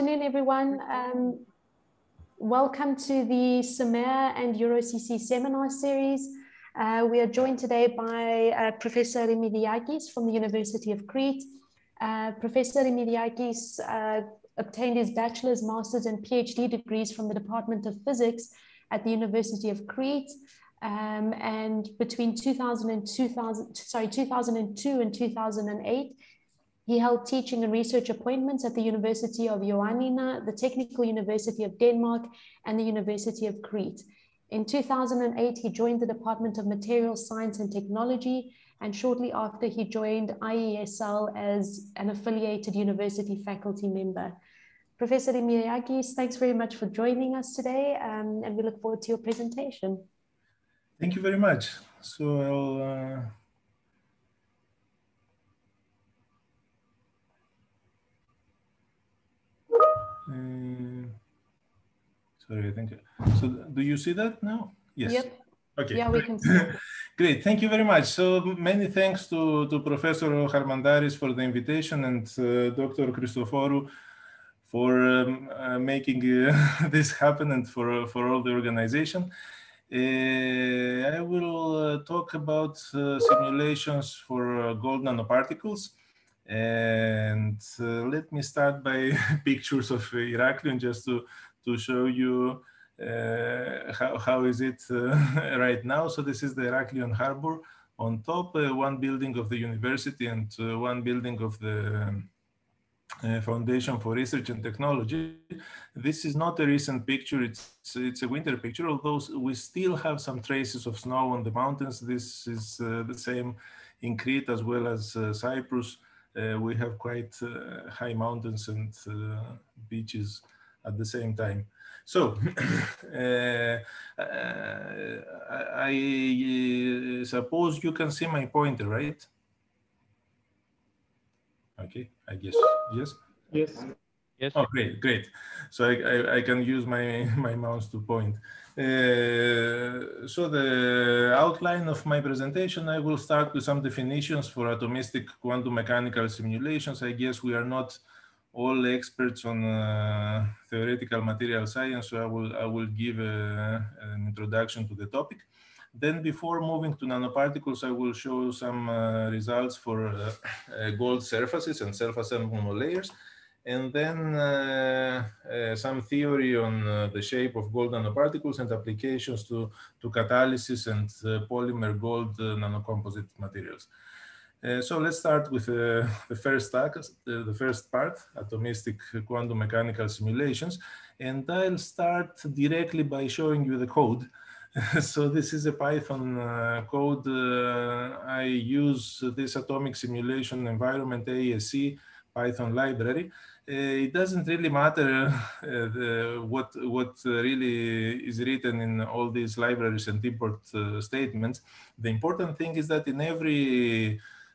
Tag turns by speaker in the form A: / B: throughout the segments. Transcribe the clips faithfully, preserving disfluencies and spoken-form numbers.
A: afternoon, everyone. Um, welcome to the SEMER and EuroCC seminar series. Uh, we are joined today by uh, Professor Remidiakis from the University of Crete. Uh, Professor Remidiakis uh, obtained his bachelor's, master's, and PhD degrees from the Department of Physics at the University of Crete. Um, and between two thousand and two thousand, sorry, two thousand two and two thousand eight, he held teaching and research appointments at the University of Ioannina, the Technical University of Denmark, and the University of Crete. In two thousand eight, he joined the Department of Materials Science and Technology, and shortly after, he joined I E S L as an affiliated university faculty member. Professor Remidiakis, thanks very much for joining us today, um, and we look forward to your presentation.
B: Thank you very much. So I'll uh... Uh, sorry, I think. So, do you see that now? Yes.
A: Yep.
B: Okay.
A: Yeah, we can see.
B: Great. Thank you very much. So, many thanks to, to Professor Harmandaris for the invitation and uh, Doctor Christoforou for um, uh, making uh, this happen and for, for all the organization. Uh, I will uh, talk about uh, simulations for uh, gold nanoparticles. And uh, let me start by pictures of Heraklion just to, to show you uh, how, how is it uh, right now. So this is the Heraklion harbor. On top, uh, one building of the university and uh, one building of the uh, Foundation for Research and Technology. This is not a recent picture, it's, it's a winter picture, although we still have some traces of snow on the mountains. This is uh, the same in Crete as well as uh, Cyprus. Uh, we have quite uh, high mountains and uh, beaches at the same time. So, uh, uh, I uh, suppose you can see my pointer, right? Okay, I guess, yes?
C: Yes.
B: Yes. Oh, great, great. So I, I, I can use my, my mouse to point. Uh, so the outline of my presentation, I will start with some definitions for atomistic quantum mechanical simulations. I guess we are not all experts on uh, theoretical material science, so I will, I will give a, an introduction to the topic. Then before moving to nanoparticles, I will show some uh, results for uh, uh, gold surfaces and self-assembled monolayers. And then uh, uh, some theory on uh, the shape of gold nanoparticles and applications to, to catalysis and uh, polymer gold uh, nanocomposite materials. Uh, so let's start with uh, the first task, uh, the first part, atomistic quantum mechanical simulations. And I'll start directly by showing you the code. So this is a Python uh, code. Uh, I use this atomic simulation environment A S C Python library. Uh, it doesn't really matter uh, the, what, what really is written in all these libraries and import uh, statements. The important thing is that in every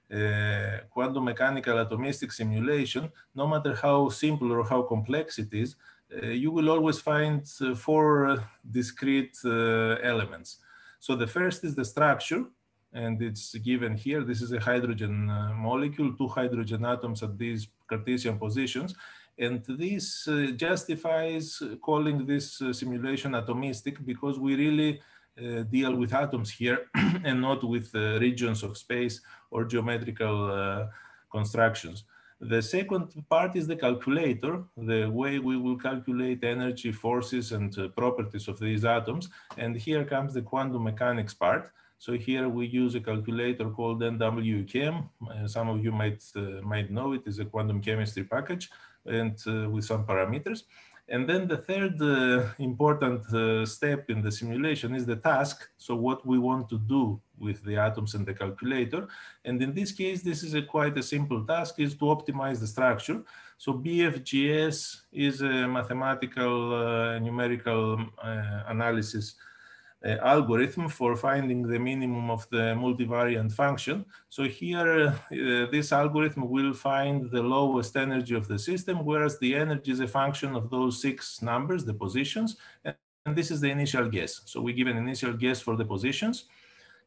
B: uh, quantum mechanical atomistic simulation, no matter how simple or how complex it is, uh, you will always find uh, four discrete uh, elements. So the first is the structure, and it's given here. This is a hydrogen uh, molecule, two hydrogen atoms at these Cartesian positions. And this uh, justifies calling this uh, simulation atomistic because we really uh, deal with atoms here and not with uh, regions of space or geometrical uh, constructions. The second part is the calculator, the way we will calculate energy, forces, and uh, properties of these atoms. And here comes the quantum mechanics part. So here we use a calculator called N W C H E M. Uh, some of you might, uh, might know it is a quantum chemistry package and uh, with some parameters. And then the third uh, important uh, step in the simulation is the task. So what we want to do with the atoms and the calculator. And in this case, this is a quite a simple task, is to optimize the structure. So B F G S is a mathematical uh, numerical uh, analysis Uh, algorithm for finding the minimum of the multivariant function. So here, uh, this algorithm will find the lowest energy of the system, whereas the energy is a function of those six numbers, the positions, and, and this is the initial guess. So we give an initial guess for the positions,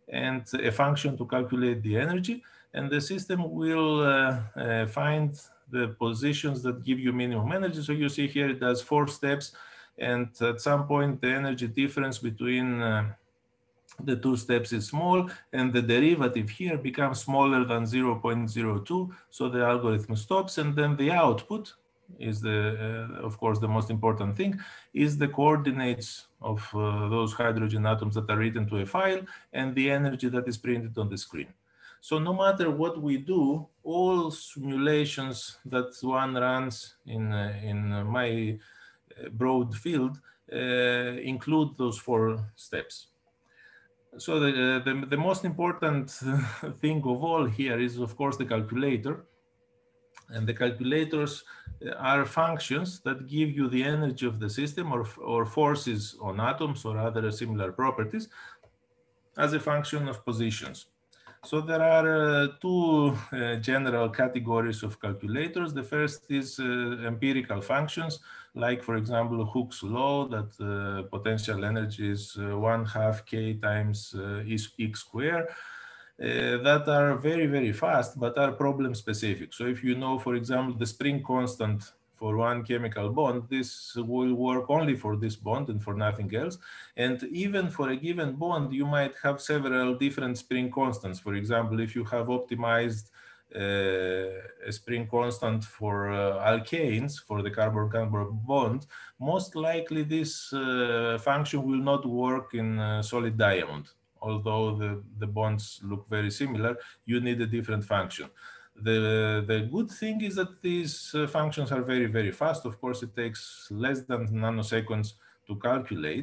B: and a function to calculate the energy. And the system will uh, uh, find the positions that give you minimum energy. So you see here it does four steps. And at some point, the energy difference between uh, the two steps is small, and the derivative here becomes smaller than zero point zero two. So the algorithm stops, and then the output is the, uh, of course, the most important thing, is the coordinates of uh, those hydrogen atoms that are written to a file and the energy that is printed on the screen. So no matter what we do, all simulations that one runs in, uh, in my broad field uh, include those four steps. So the, the, the most important thing of all here is, of course, the calculator. And the calculators are functions that give you the energy of the system or, or forces on atoms or other similar properties as a function of positions. So there are uh, two uh, general categories of calculators. The first is uh, empirical functions, like, for example, Hooke's law that uh, potential energy is uh, one half k times uh, x squared, uh, that are very, very fast, but are problem specific. So if you know, for example, the spring constant for one chemical bond, this will work only for this bond and for nothing else. And even for a given bond, you might have several different spring constants. For example, if you have optimized uh, a spring constant for uh, alkanes, for the carbon-carbon bond, most likely this uh, function will not work in uh, solid diamond. Although the, the bonds look very similar, you need a different function. The, the good thing is that these uh, functions are very, very fast. Of course, it takes less than nanoseconds to calculate.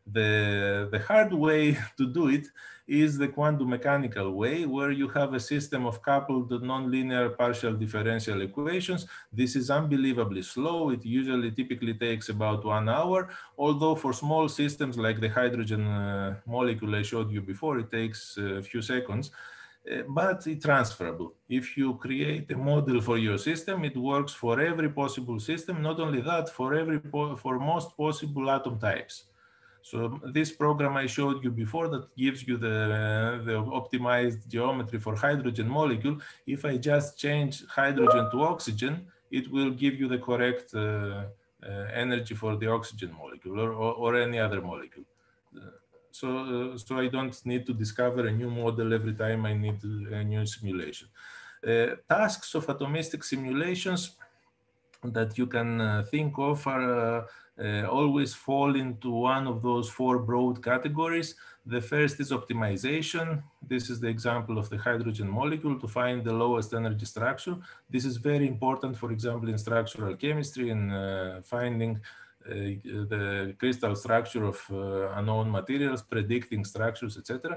B: The, the hard way to do it is the quantum mechanical way, where you have a system of coupled nonlinear partial differential equations. This is unbelievably slow. It usually typically takes about one hour, although for small systems like the hydrogen uh, molecule I showed you before, it takes a few seconds. Uh, but it's transferable. If you create a model for your system, it works for every possible system. Not only that, for every po for most possible atom types. So this program I showed you before that gives you the, uh, the optimized geometry for hydrogen molecule. If I just change hydrogen to oxygen, it will give you the correct uh, uh, energy for the oxygen molecule or, or, or any other molecule. Uh, So, uh, so I don't need to discover a new model every time I need a new simulation. Uh, tasks of atomistic simulations that you can uh, think of are uh, uh, always fall into one of those four broad categories. The first is optimization. This is the example of the hydrogen molecule to find the lowest energy structure. This is very important, for example, in structural chemistry and uh, finding Uh, the crystal structure of uh, unknown materials, predicting structures, et cetera.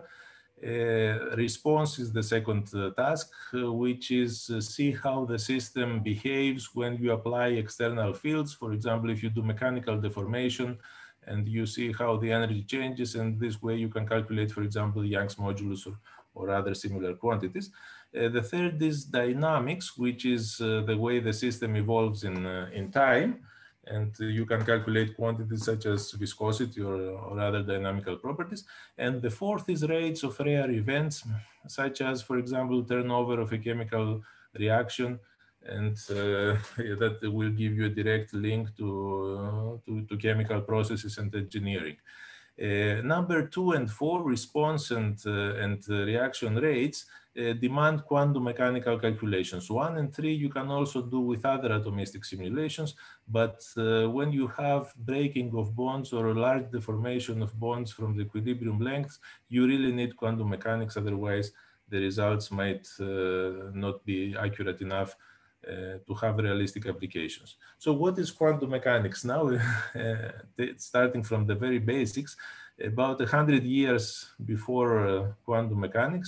B: Uh, response is the second uh, task, uh, which is uh, see how the system behaves when you apply external fields. For example, if you do mechanical deformation and you see how the energy changes, and this way you can calculate, for example, Young's modulus or, or other similar quantities. Uh, the third is dynamics, which is uh, the way the system evolves in, uh, in time. And uh, you can calculate quantities such as viscosity or, or other dynamical properties. And the fourth is rates of rare events, such as, for example, turnover of a chemical reaction. And uh, that will give you a direct link to, uh, to, to chemical processes and engineering. Uh, number two and four, response and, uh, and uh, reaction rates, uh, demand quantum mechanical calculations. One and three you can also do with other atomistic simulations, but uh, when you have breaking of bonds or a large deformation of bonds from the equilibrium lengths, you really need quantum mechanics, otherwise the results might uh, not be accurate enough Uh, to have realistic applications. So what is quantum mechanics? Now, uh, starting from the very basics, about a hundred years before uh, quantum mechanics,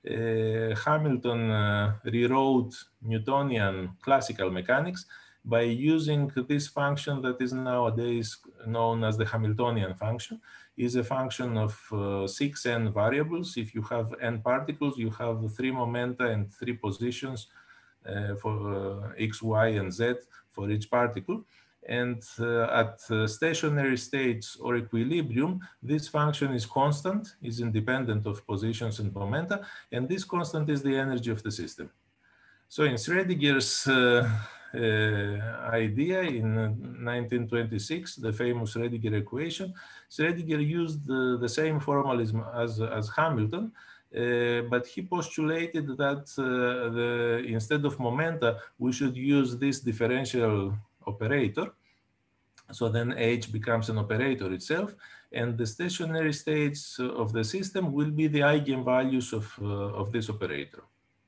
B: uh, Hamilton uh, rewrote Newtonian classical mechanics by using this function that is nowadays known as the Hamiltonian function. Is a function of uh, six n variables. If you have n particles, you have three momenta and three positions Uh, for uh, x, y, and z for each particle. And uh, at uh, stationary states or equilibrium, this function is constant, is independent of positions and momenta, and this constant is the energy of the system. So in Schrödinger's uh, uh, idea in nineteen twenty-six, the famous Schrödinger equation, Schrödinger used the, the same formalism as, as Hamilton, uh, but he postulated that uh, the, instead of momenta, we should use this differential operator. So then H becomes an operator itself, and the stationary states of the system will be the eigenvalues of, uh, of this operator.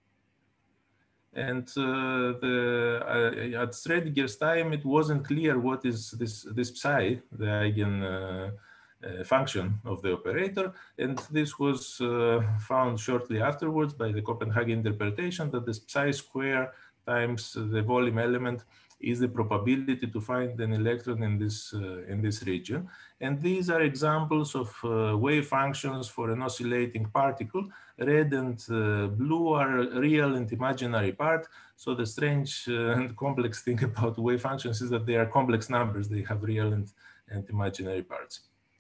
B: And uh, the, uh, at Schrödinger's time, it wasn't clear what is this, this psi, the eigen uh, uh, function of the operator. And this was uh, found shortly afterwards by the Copenhagen interpretation that the psi square times the volume element is the probability to find an electron in this, uh, in this region. And these are examples of uh, wave functions for an oscillating particle. Red and uh, blue are real and imaginary part. So the strange uh, and complex thing about wave functions is that they are complex numbers. They have real and, and imaginary parts.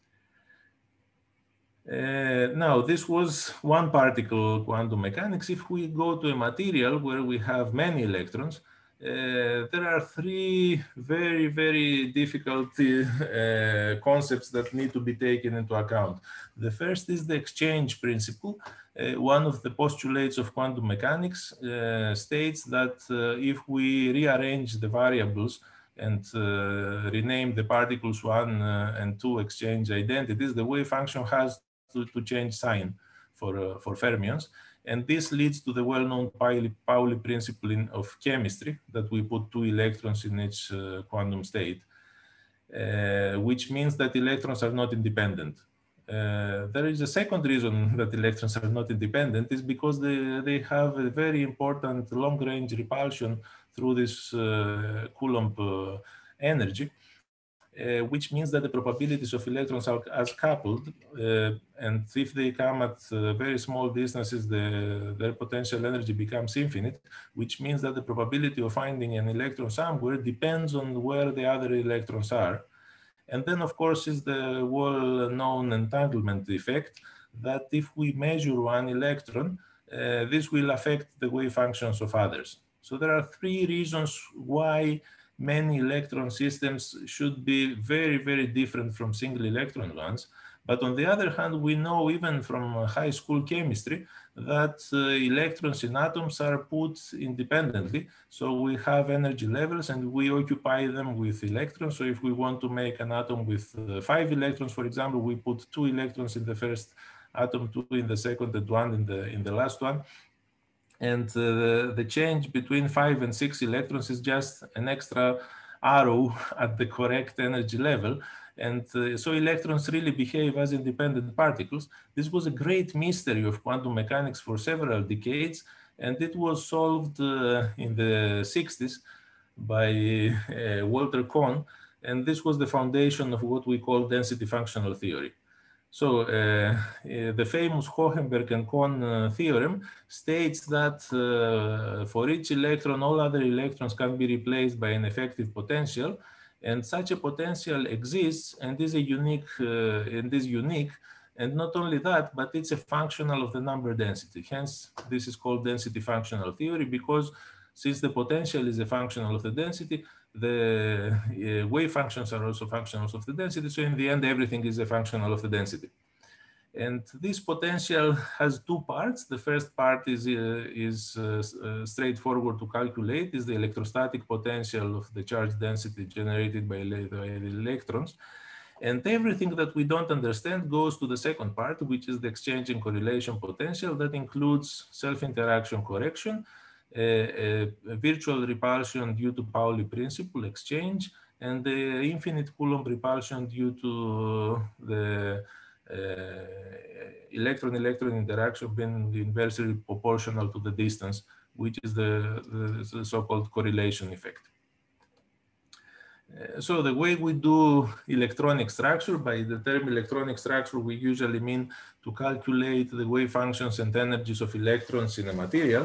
B: Uh, now, this was one particle quantum mechanics. If we go to a material where we have many electrons, Uh, there are three very, very difficult uh, concepts that need to be taken into account. The first is the exchange principle. Uh, one of the postulates of quantum mechanics uh, states that uh, if we rearrange the variables and uh, rename the particles one uh, and two exchange identities, the wave function has to, to change sign for, uh, for fermions. And this leads to the well-known Pauli, Pauli principle in, of chemistry, that we put two electrons in each uh, quantum state, uh, which means that electrons are not independent. Uh, there is a second reason that electrons are not independent, is because they, they have a very important long-range repulsion through this uh, Coulomb uh, energy. Uh, which means that the probabilities of electrons are as coupled, uh, and if they come at uh, very small distances, the, their potential energy becomes infinite, which means that the probability of finding an electron somewhere depends on where the other electrons are. And then, of course, is the well-known entanglement effect, that if we measure one electron, uh, this will affect the wave functions of others. So there are three reasons why many electron systems should be very, very different from single electron ones. But on the other hand, we know even from high school chemistry that uh, electrons in atoms are put independently. So we have energy levels and we occupy them with electrons. So if we want to make an atom with uh, five electrons, for example, we put two electrons in the first atom, two in the second, and one in the, in the last one. And uh, the change between five and six electrons is just an extra arrow at the correct energy level. And uh, so electrons really behave as independent particles. This was a great mystery of quantum mechanics for several decades. And it was solved uh, in the sixties by uh, Walter Kohn. And this was the foundation of what we call density functional theory. So uh, uh, the famous Hohenberg and Kohn uh, theorem states that uh, for each electron, all other electrons can be replaced by an effective potential, and such a potential exists and is a unique uh, and is unique. And not only that, but it's a functional of the number density. Hence, this is called density functional theory, because since the potential is a functional of the density, the uh, wave functions are also functionals of the density. So in the end, everything is a functional of the density. And this potential has two parts. The first part is, uh, is uh, uh, straightforward to calculate, is the electrostatic potential of the charge density generated by, by the electrons. And everything that we don't understand goes to the second part, which is the exchange and correlation potential that includes self-interaction correction, a, a virtual repulsion due to Pauli principle exchange, and the infinite Coulomb repulsion due to the electron-electron uh, interaction being inversely proportional to the distance, which is the, the, the so-called correlation effect. Uh, so the way we do electronic structure, by the term electronic structure, we usually mean to calculate the wave functions and energies of electrons in a material.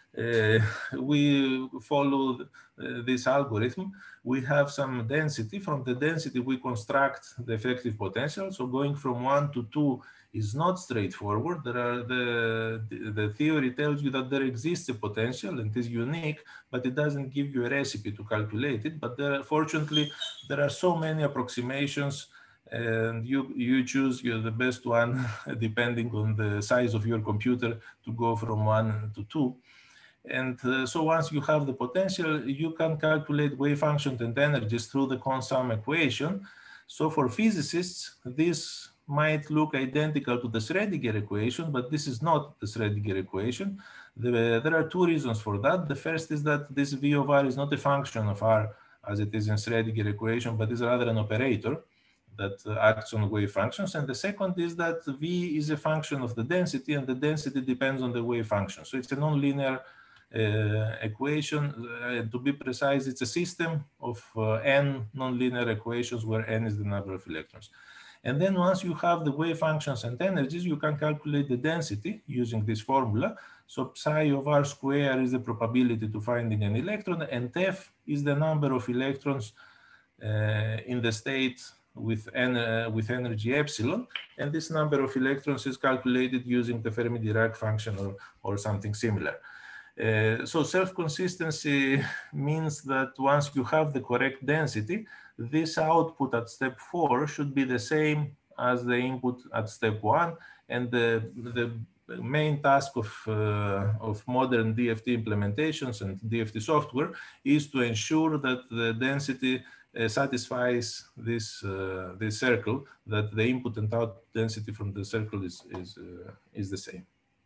B: uh, we follow uh, this algorithm. We have some density. From the density, we construct the effective potential. So going from one to two is not straightforward. There are the, the theory tells you that there exists a potential and is unique, but it doesn't give you a recipe to calculate it. But there, fortunately, there are so many approximations, and you, you choose you're the best one depending on the size of your computer to go from one to two. And uh, so once you have the potential, you can calculate wave functions and energies through the consum equation. So for physicists, this might look identical to the Schrödinger equation, but this is not the Schrödinger equation. The, there are two reasons for that. The first is that this V of R is not a function of R as it is in Schrödinger equation, but is rather an operator that uh, acts on wave functions. And the second is that V is a function of the density, and the density depends on the wave function. So it's a nonlinear Uh, equation. Uh, to be precise, it's a system of uh, n nonlinear equations where n is the number of electrons. And then once you have the wave functions and energies, you can calculate the density using this formula. So psi of r square is the probability to finding an electron, and f is the number of electrons uh, in the state with, en uh, with energy epsilon. And this number of electrons is calculated using the Fermi-Dirac function or, or something similar. Uh, so self-consistency means that once you have the correct density, this output at step four should be the same as the input at step one. And the, the main task of, uh, of modern D F T implementations and D F T software is to ensure that the density uh, satisfies this, uh, this circle, that the input and output density from the circle is, is, uh, is the same.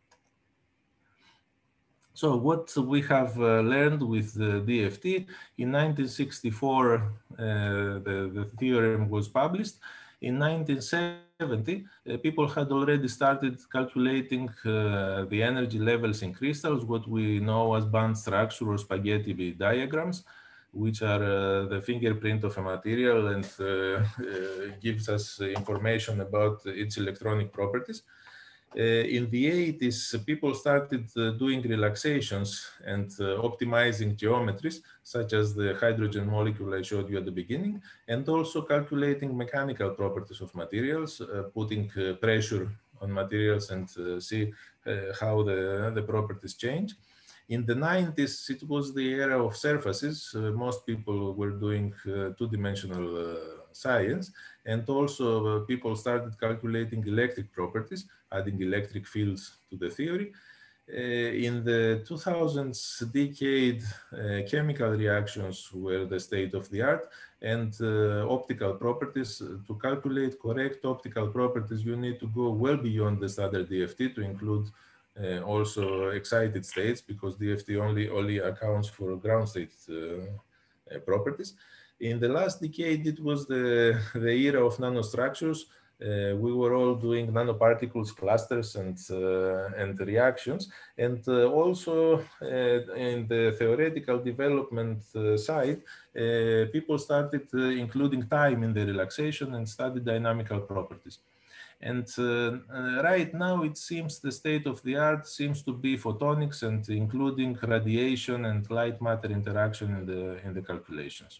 B: So what we have uh, learned with the D F T, in nineteen sixty-four, uh, the, the theorem was published. In nineteen seventy, uh, people had already started calculating uh, the energy levels in crystals, what we know as band structure or spaghetti diagrams, which are uh, the fingerprint of a material and uh, uh, gives us information about its electronic properties. Uh, in the eighties, people started uh, doing relaxations and uh, optimizing geometries, such as the hydrogen molecule I showed you at the beginning, and also calculating mechanical properties of materials, uh, putting uh, pressure on materials and uh, see uh, how the, the properties change. In the nineties, it was the era of surfaces. Uh, most people were doing uh, two-dimensional uh, science, and also uh, people started calculating electric properties, adding electric fields to the theory. Uh, in the two thousands decade, uh, chemical reactions were the state of the art, and uh, optical properties. To calculate correct optical properties, you need to go well beyond the standard D F T to include uh, also excited states, because D F T only, only accounts for ground state uh, uh, properties. In the last decade, it was the, the era of nanostructures. Uh, we were all doing nanoparticles, clusters, and, uh, and reactions. And uh, also uh, in the theoretical development uh, side, uh, people started uh, including time in the relaxation and studied dynamical properties. And uh, uh, right now, it seems the state of the art seems to be photonics and including radiation and light matter interaction in the, in the calculations.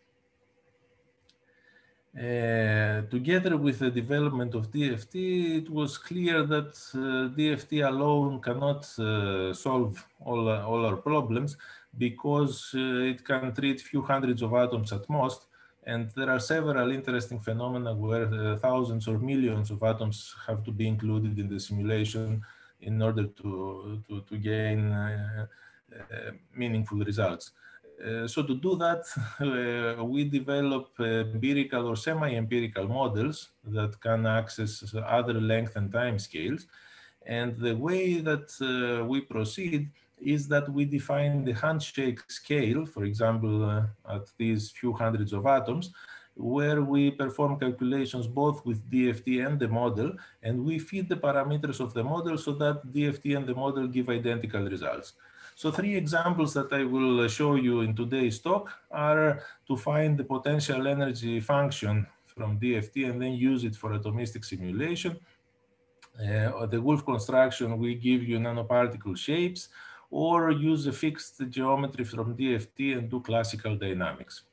B: Uh, together with the development of D F T, it was clear that uh, D F T alone cannot uh, solve all, uh, all our problems, because uh, it can treat few hundreds of atoms at most. And there are several interesting phenomena where uh, thousands or millions of atoms have to be included in the simulation in order to, to, to gain uh, uh, meaningful results. Uh, so to do that, uh, we develop empirical or semi-empirical models that can access other length and time scales. And the way that uh, we proceed is that we define the handshake scale, for example, uh, at these few hundreds of atoms, where we perform calculations both with D F T and the model, and we feed the parameters of the model so that D F T and the model give identical results. So three examples that I will show you in today's talk are to find the potential energy function from D F T and then use it for atomistic simulation. Uh, the Wulff construction, we give you nanoparticle shapes, or use a fixed geometry from D F T and do classical dynamics.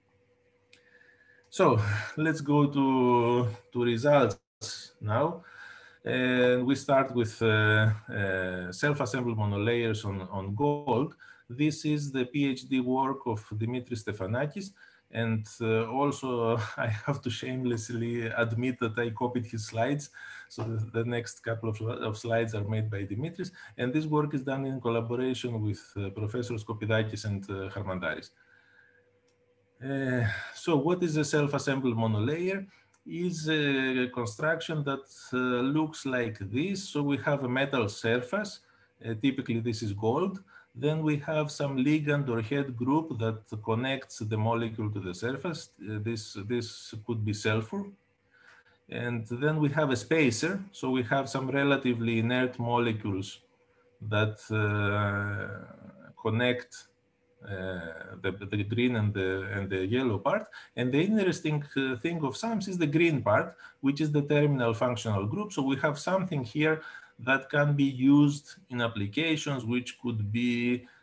B: So let's go to, to results now. And we start with uh, uh, self-assembled monolayers on, on gold. This is the PhD work of Dimitris Stefanakis. And uh, also, I have to shamelessly admit that I copied his slides. So the, the next couple of, of slides are made by Dimitris. And this work is done in collaboration with uh, Professors Kopidakis and uh, Harmandaris. Uh, so what is a self-assembled monolayer? Is a construction that uh, looks like this. So we have a metal surface. Uh, typically, this is gold. Then we have some ligand or head group that connects the molecule to the surface. Uh, this, this could be sulfur. And then we have a spacer. So we have some relatively inert molecules that uh, connect Uh, the, the green and the, and the yellow part. And the interesting uh, thing of SAMS is the green part, which is the terminal functional group. So we have something here that can be used in applications, which could be,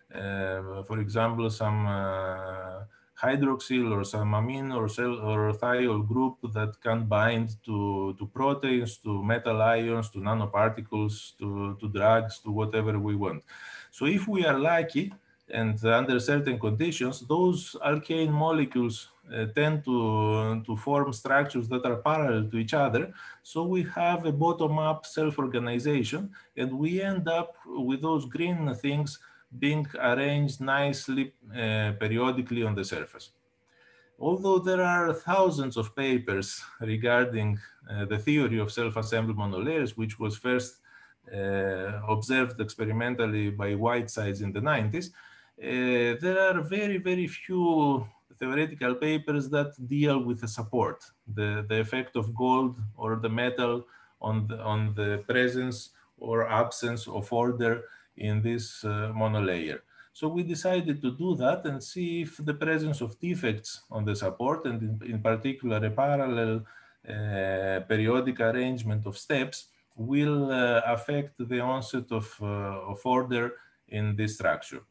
B: uh, for example, some uh, hydroxyl or some amine or cell or thiol group that can bind to, to proteins, to metal ions, to nanoparticles, to, to drugs, to whatever we want. So if we are lucky, and under certain conditions, those alkane molecules uh, tend to, to form structures that are parallel to each other. So we have a bottom-up self-organization, and we end up with those green things being arranged nicely uh, periodically on the surface. Although there are thousands of papers regarding uh, the theory of self-assembled monolayers, which was first uh, observed experimentally by Whitesides in the nineties, Uh, there are very, very few theoretical papers that deal with the support, the, the effect of gold or the metal on the, on the presence or absence of order in this uh, monolayer. So we decided to do that and see if the presence of defects on the support, and in, in particular a parallel uh, periodic arrangement of steps, will uh, affect the onset of, uh, of order in this structure.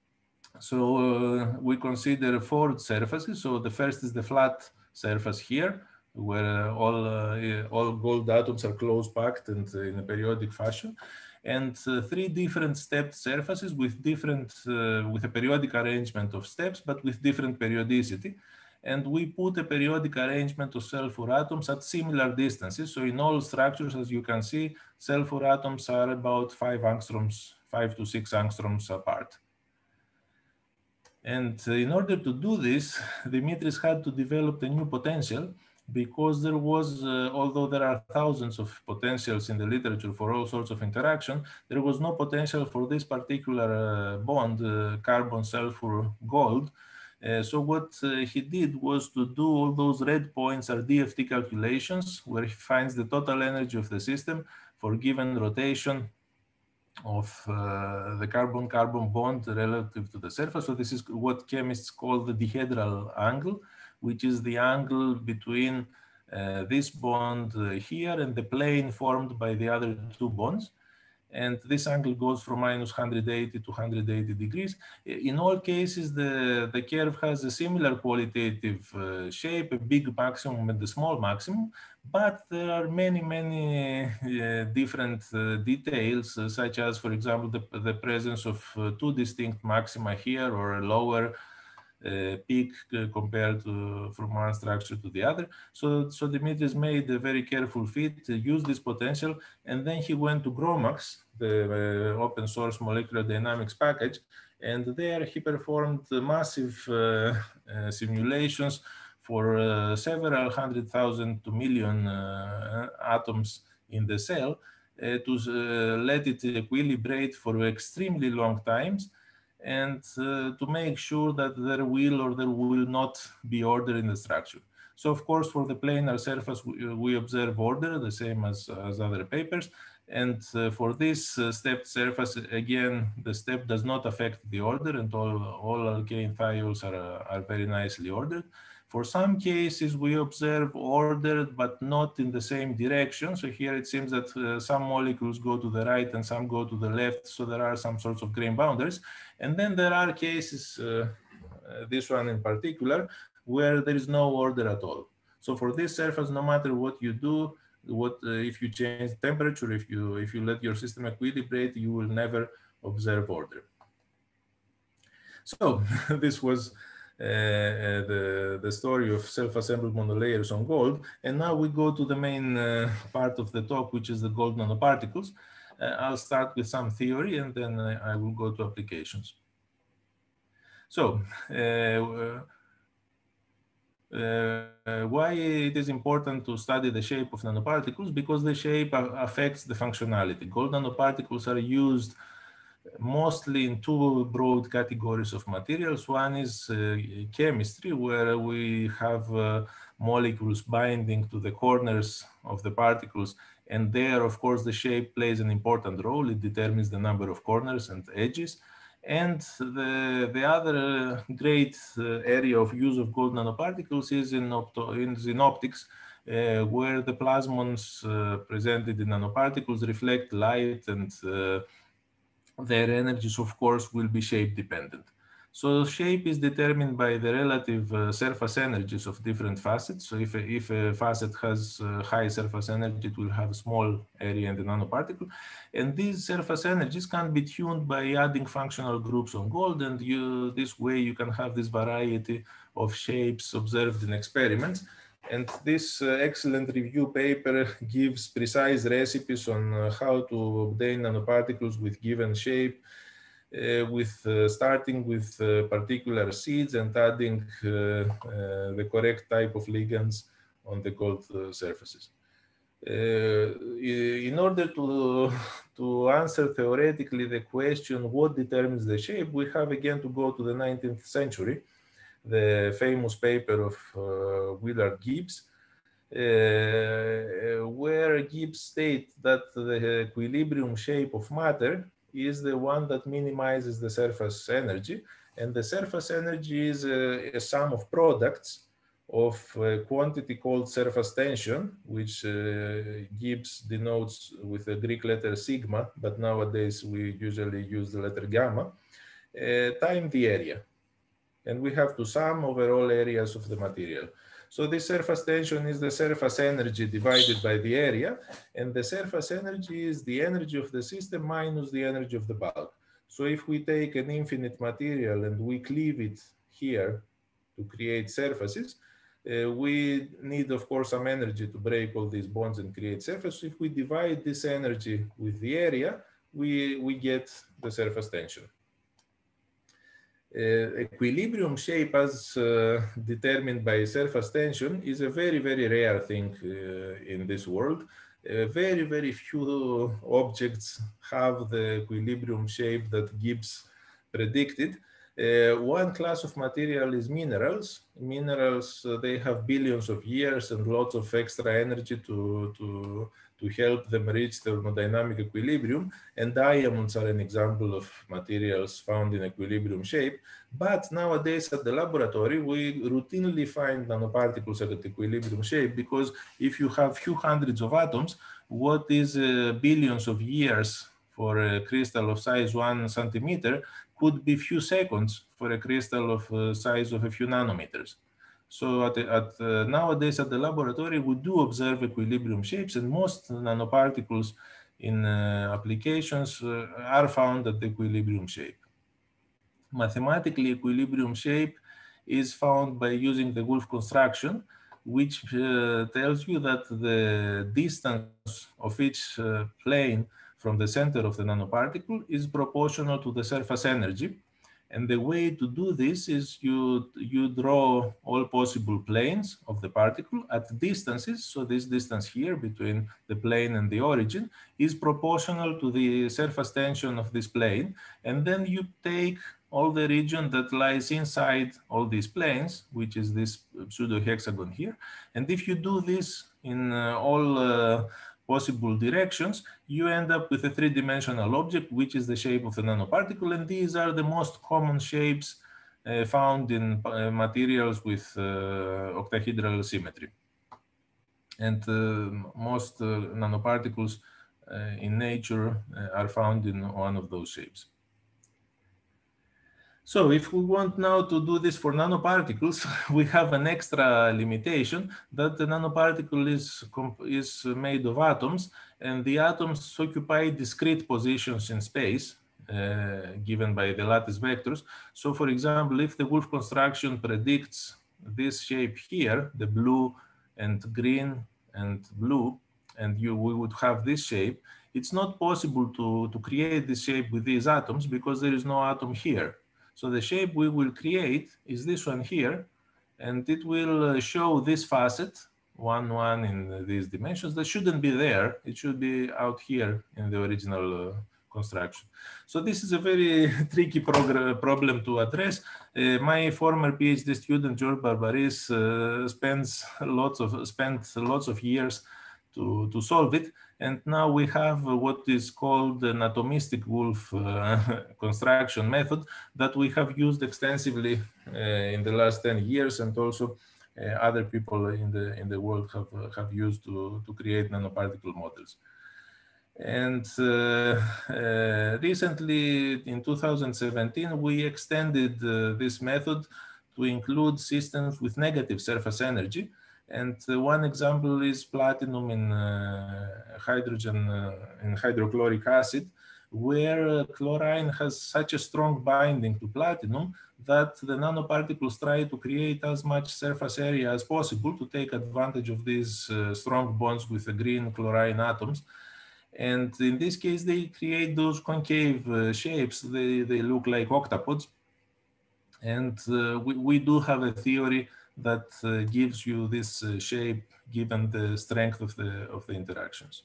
B: So uh, we consider four surfaces. So the first is the flat surface here, where all, uh, all gold atoms are close packed and in a periodic fashion. And uh, three different stepped surfaces with different, uh, with a periodic arrangement of steps, but with different periodicity. And we put a periodic arrangement of sulfur atoms at similar distances. So in all structures, as you can see, sulfur atoms are about five angstroms, five to six angstroms apart. And in order to do this, Dimitris had to develop a new potential, because there was, uh, although there are thousands of potentials in the literature for all sorts of interaction, there was no potential for this particular uh, bond, uh, carbon, sulfur, gold. Uh, so what uh, he did was to do all those red points are D F T calculations, where he finds the total energy of the system for given rotation of uh, the carbon-carbon bond relative to the surface. So this is what chemists call the dihedral angle, which is the angle between uh, this bond uh, here and the plane formed by the other two bonds. And this angle goes from minus one hundred eighty to one hundred eighty degrees. In all cases, the, the curve has a similar qualitative uh, shape, a big maximum and a small maximum, but there are many, many uh, different uh, details, uh, such as, for example, the, the presence of uh, two distinct maxima here, or a lower uh, peak uh, compared to from one structure to the other. So, so Dimitris made a very careful fit, uh, used this potential, and then he went to GROMACS, the uh, open source molecular dynamics package, and there he performed uh, massive uh, uh, simulations for uh, several hundred thousand to million uh, atoms in the cell uh, to uh, let it equilibrate for extremely long times, and uh, to make sure that there will or there will not be order in the structure. So of course, for the planar surface, we, we observe order, the same as, as other papers. And uh, for this uh, stepped surface, again, the step does not affect the order, and all, all alkane thiols are, uh, are very nicely ordered. For some cases, we observe ordered, but not in the same direction. So here it seems that uh, some molecules go to the right and some go to the left. So there are some sorts of grain boundaries. And then there are cases, uh, uh, this one in particular, where there is no order at all. So for this surface, no matter what you do, what uh, if you change temperature, if you if you let your system equilibrate, you will never observe order. So this was uh, the, the story of self-assembled monolayers on gold. And now we go to the main uh, part of the talk, which is the gold nanoparticles. Uh, I'll start with some theory and then I, I will go to applications. So uh, Uh, why it is important to study the shape of nanoparticles? Because the shape affects the functionality. Gold nanoparticles are used mostly in two broad categories of materials. One is uh, chemistry, where we have uh, molecules binding to the corners of the particles. And there, of course, the shape plays an important role. It determines the number of corners and edges. And the, the other great area of use of gold nanoparticles is in, opto, in, in optics, uh, where the plasmons uh, presented in nanoparticles reflect light, and uh, their energies, of course, will be shape dependent. So shape is determined by the relative uh, surface energies of different facets. So if a, if a facet has uh, high surface energy, it will have a small area in the nanoparticle. And these surface energies can be tuned by adding functional groups on gold. And you, this way you can have this variety of shapes observed in experiments. And this uh, excellent review paper gives precise recipes on uh, how to obtain nanoparticles with given shape, uh, with uh, starting with uh, particular seeds and adding uh, uh, the correct type of ligands on the gold uh, surfaces. Uh, in order to, to answer theoretically the question, what determines the shape, we have again to go to the nineteenth century, the famous paper of uh, Willard Gibbs, uh, where Gibbs states that the equilibrium shape of matter is the one that minimizes the surface energy, and the surface energy is a, a sum of products of a quantity called surface tension, which uh, Gibbs denotes with the Greek letter sigma, but nowadays we usually use the letter gamma, uh, time the area. And we have to sum over all areas of the material. So this surface tension is the surface energy divided by the area, and the surface energy is the energy of the system minus the energy of the bulk. So if we take an infinite material and we cleave it here to create surfaces, uh, we need, of course, some energy to break all these bonds and create surface. So if we divide this energy with the area, we, we get the surface tension. Uh, equilibrium shape as uh, determined by surface tension is a very, very rare thing uh, in this world. Uh, very, very few objects have the equilibrium shape that Gibbs predicted. Uh, one class of material is minerals. Minerals, uh, they have billions of years and lots of extra energy to, to, to help them reach thermodynamic equilibrium. And diamonds are an example of materials found in equilibrium shape. But nowadays at the laboratory, we routinely find nanoparticles at equilibrium shape, because if you have few hundreds of atoms, what is uh, billions of years for a crystal of size one centimeter could be few seconds for a crystal of uh, size of a few nanometers. So at, at uh, nowadays at the laboratory, we do observe equilibrium shapes, and most nanoparticles in uh, applications uh, are found at the equilibrium shape. Mathematically, equilibrium shape is found by using the Wulff construction, which uh, tells you that the distance of each uh, plane from the center of the nanoparticle is proportional to the surface energy. And the way to do this is you, you draw all possible planes of the particle at distances. So this distance here between the plane and the origin is proportional to the surface tension of this plane. And then you take all the region that lies inside all these planes, which is this pseudo hexagon here. And if you do this in uh, all uh, possible directions, you end up with a three-dimensional object, which is the shape of the nanoparticle. And these are the most common shapes uh, found in uh, materials with uh, octahedral symmetry. And uh, most uh, nanoparticles uh, in nature uh, are found in one of those shapes. So if we want now to do this for nanoparticles, we have an extra limitation that the nanoparticle is, is made of atoms, and the atoms occupy discrete positions in space, uh, given by the lattice vectors. So for example, if the Wulff construction predicts this shape here, the blue and green and blue, and you, we would have this shape, it's not possible to, to create this shape with these atoms because there is no atom here. So the shape we will create is this one here, and it will show this facet, one, one in these dimensions. That shouldn't be there. It should be out here in the original uh, construction. So this is a very tricky problem to address. Uh, my former PhD student, George Barbaris, uh, spends lots of, spent lots of years to, to solve it. And now we have what is called an atomistic Wulff uh, construction method that we have used extensively uh, in the last ten years, and also uh, other people in the in the world have uh, have used to to create nanoparticle models. And uh, uh, recently, in two thousand seventeen, we extended uh, this method to include systems with negative surface energy. And uh, one example is platinum in uh, hydrogen, uh, in hydrochloric acid, where uh, chlorine has such a strong binding to platinum that the nanoparticles try to create as much surface area as possible to take advantage of these uh, strong bonds with the green chlorine atoms. And in this case, they create those concave uh, shapes. They, they look like octapods. And uh, we, we do have a theory that uh, gives you this uh, shape given the strength of the, of the interactions.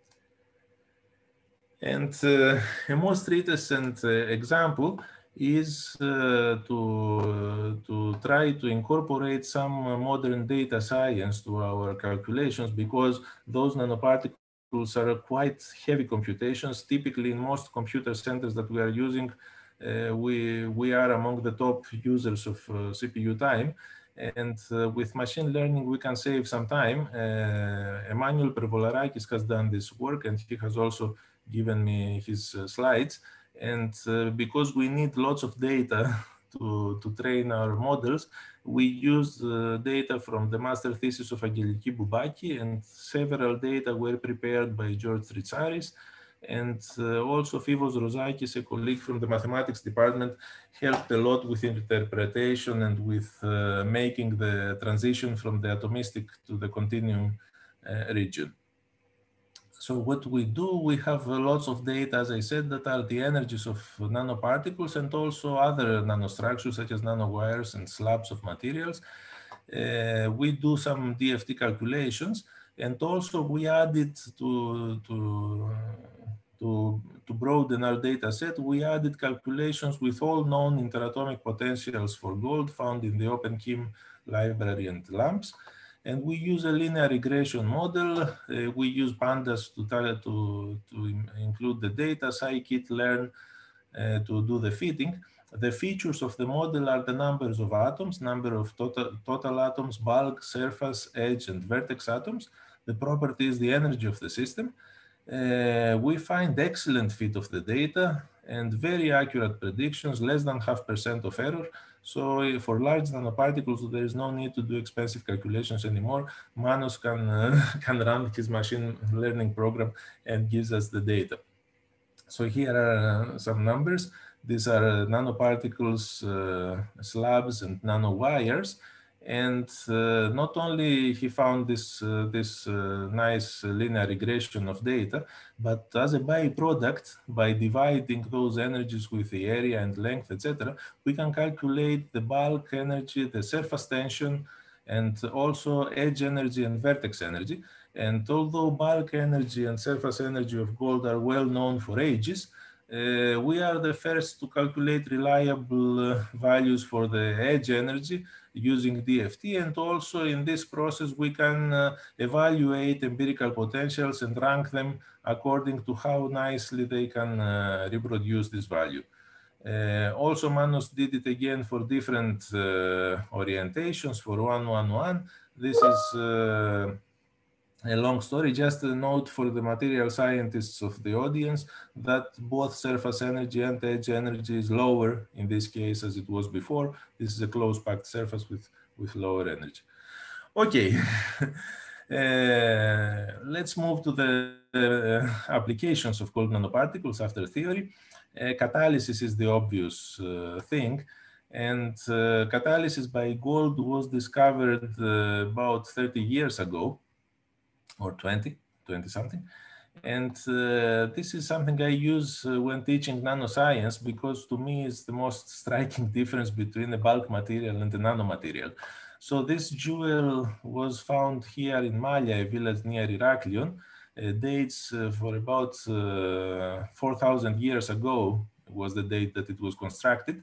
B: And uh, a most recent uh, example is uh, to, to try to incorporate some modern data science to our calculations, because those nanoparticles are quite heavy computations. Typically, in most computer centers that we are using, uh, we, we are among the top users of uh, C P U time. And uh, with machine learning, we can save some time. Uh, Emmanuel Pervolarakis has done this work, and he has also given me his uh, slides. And uh, because we need lots of data to, to train our models, we use uh, data from the master thesis of Angeliki Boubaki, and several data were prepared by George Tritsaris. And uh, also Fivos Rozakis, a colleague from the mathematics department, helped a lot with interpretation and with uh, making the transition from the atomistic to the continuum uh, region. So what we do, we have lots of data, as I said, that are the energies of nanoparticles and also other nanostructures such as nanowires and slabs of materials. Uh, we do some D F T calculations, and also we added to, to, to, to broaden our data set, we added calculations with all known interatomic potentials for gold found in the OpenKim library and LAMPS. And we use a linear regression model. Uh, we use pandas to, to, to include the data, scikit, learn uh, to do the fitting. The features of the model are the numbers of atoms, number of total, total atoms, bulk, surface, edge, and vertex atoms. The property is the energy of the system. Uh, we find excellent fit of the data and very accurate predictions, less than half percent of error. So for large nanoparticles, there is no need to do expensive calculations anymore. Manos can, uh, can run his machine learning program and gives us the data. So here are uh, some numbers. These are uh, nanoparticles, uh, slabs, and nanowires. And uh, not only he found this, uh, this uh, nice linear regression of data, but as a byproduct, by dividing those energies with the area and length, et cetera, we can calculate the bulk energy, the surface tension, and also edge energy and vertex energy. And although bulk energy and surface energy of gold are well known for ages, uh, we are the first to calculate reliable uh, values for the edge energy using D F T. And also in this process, we can uh, evaluate empirical potentials and rank them according to how nicely they can uh, reproduce this value. Uh, also, Manos did it again for different uh, orientations for one one one. This is uh, a long story. Just a note for the material scientists of the audience that both surface energy and edge energy is lower in this case as it was before. This is a close packed surface with, with lower energy. Okay, uh, let's move to the uh, applications of cold nanoparticles after theory. Uh, catalysis is the obvious uh, thing. And uh, catalysis by gold was discovered uh, about thirty years ago, or twenty, twenty something. And uh, this is something I use uh, when teaching nanoscience, because to me it's the most striking difference between a bulk material and a nanomaterial. So this jewel was found here in Malia, a village near Heraklion. Uh, dates uh, for about uh, four thousand years ago was the date that it was constructed.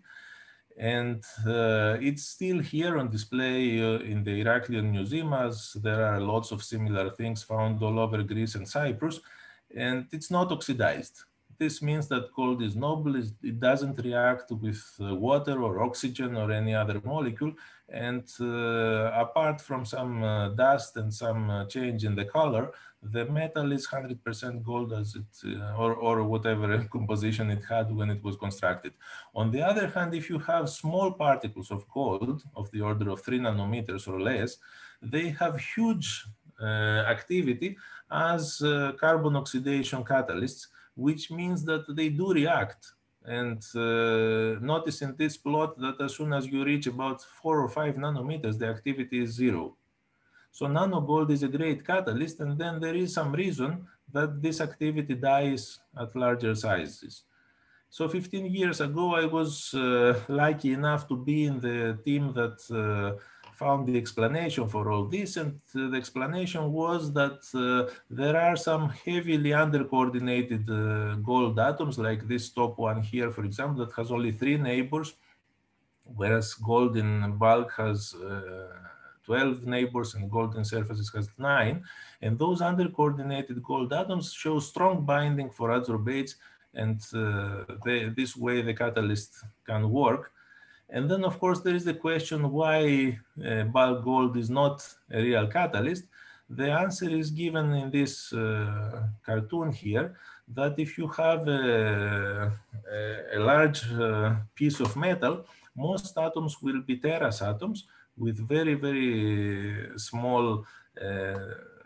B: And uh, it's still here on display uh, in the Heraklion Museum, as there are lots of similar things found all over Greece and Cyprus, and it's not oxidized. This means that gold is noble, it doesn't react with uh, water or oxygen or any other molecule, and uh, apart from some uh, dust and some uh, change in the color, the metal is one hundred percent gold, as it, uh, or, or whatever composition it had when it was constructed. On the other hand, if you have small particles of gold of the order of three nanometers or less, they have huge uh, activity as uh, carbon oxidation catalysts, which means that they do react. And uh, notice in this plot that as soon as you reach about four or five nanometers, the activity is zero. So nano gold is a great catalyst, and then there is some reason that this activity dies at larger sizes. So fifteen years ago, I was uh, lucky enough to be in the team that uh, found the explanation for all this. And uh, the explanation was that uh, there are some heavily undercoordinated uh, gold atoms, like this top one here, for example, that has only three neighbors, whereas gold in bulk has uh, twelve neighbors and golden surfaces has nine. And those undercoordinated gold atoms show strong binding for adsorbates, and uh, they, this way the catalyst can work. And then, of course, there is the question why uh, bulk gold is not a real catalyst. The answer is given in this uh, cartoon here, that if you have a, a, a large uh, piece of metal, most atoms will be Terras atoms with very, very small uh,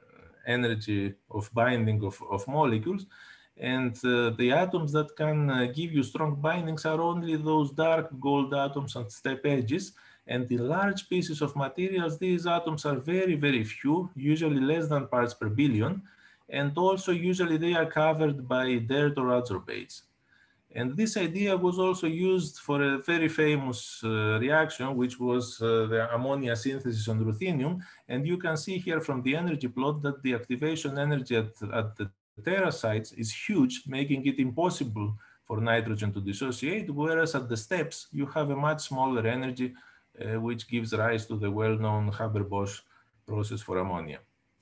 B: energy of binding of, of molecules. And uh, the atoms that can uh, give you strong bindings are only those dark gold atoms and step edges. And in large pieces of materials, these atoms are very, very few, usually less than parts per billion. And also usually they are covered by dirt or adsorbates. And this idea was also used for a very famous uh, reaction, which was uh, the ammonia synthesis on ruthenium. And you can see here from the energy plot that the activation energy at, at the Terra sites is huge, making it impossible for nitrogen to dissociate, whereas at the steps, you have a much smaller energy, uh, which gives rise to the well-known Haber-Bosch process for ammonia.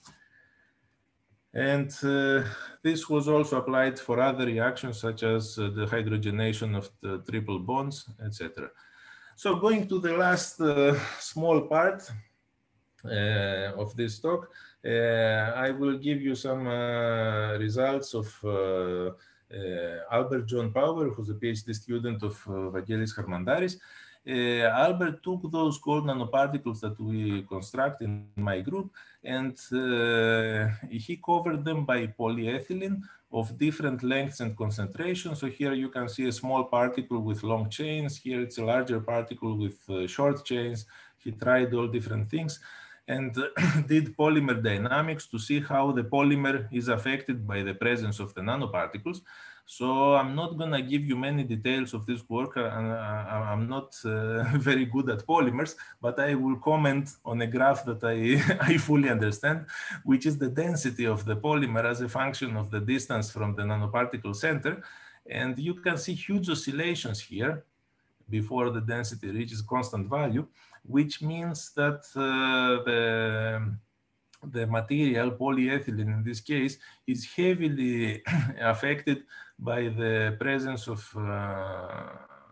B: And uh, this was also applied for other reactions, such as uh, the hydrogenation of the triple bonds, et cetera. So going to the last uh, small part uh, of this talk, uh, I will give you some uh, results of uh, uh, Albert John Power, who's a PhD student of uh, Vangelis Harmandaris. Uh, Albert took those gold nanoparticles that we construct in my group, and uh, he covered them by polyethylene of different lengths and concentrations. So here you can see a small particle with long chains. Here it's a larger particle with uh, short chains. He tried all different things and uh, did polymer dynamics to see how the polymer is affected by the presence of the nanoparticles. So I'm not going to give you many details of this work. I, I'm not uh, very good at polymers, but I will comment on a graph that I, I fully understand, which is the density of the polymer as a function of the distance from the nanoparticle center. And you can see huge oscillations here before the density reaches constant value, which means that uh, the the material, polyethylene in this case, is heavily affected by the presence of uh,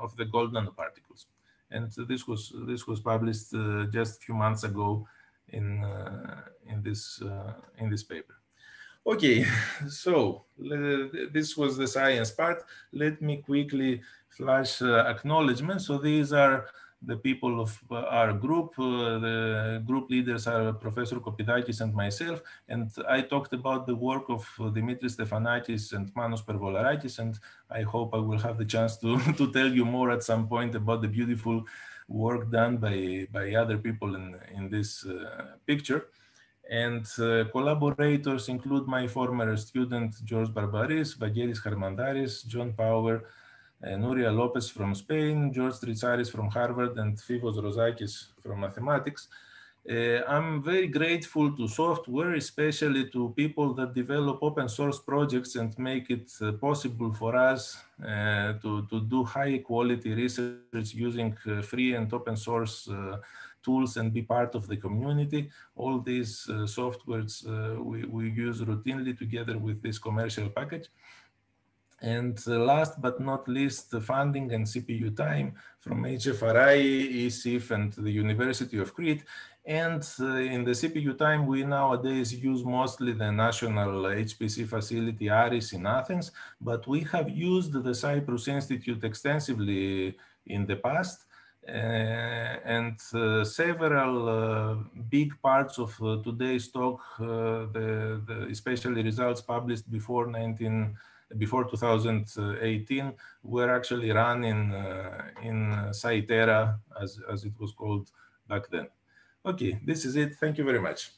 B: of the gold nanoparticles. And this was this was published uh, just a few months ago in uh, in this uh, in this paper. Okay, so this was the science part. Let me quickly flash uh, acknowledgements. So these are the people of uh, our group. Uh, the group leaders are Professor Kopidakis and myself. And I talked about the work of Dimitris Stefanakis and Manos Pervolarakis. And I hope I will have the chance to, to tell you more at some point about the beautiful work done by, by other people in, in this uh, picture. And uh, collaborators include my former student, George Barbaris, Vangelis Harmandaris, John Power, uh, Nuria Lopez from Spain, George Tritsaris from Harvard, and Fivos Rozakis from mathematics. Uh, I'm very grateful to software, especially to people that develop open source projects and make it uh, possible for us uh, to, to do high quality research using uh, free and open source uh, tools and be part of the community. All these uh, softwares uh, we, we use routinely together with this commercial package. And uh, last but not least, the funding and C P U time from H F R I, E S I F, and the University of Crete. And uh, in the C P U time, we nowadays use mostly the national H P C facility ARIS in Athens, but we have used the Cyprus Institute extensively in the past. Uh, and uh, several uh, big parts of uh, today's talk, uh, the, the especially results published before nineteen before two thousand eighteen, were actually run in uh, in Cytera, as as it was called back then. Okay, this is it. Thank you very much.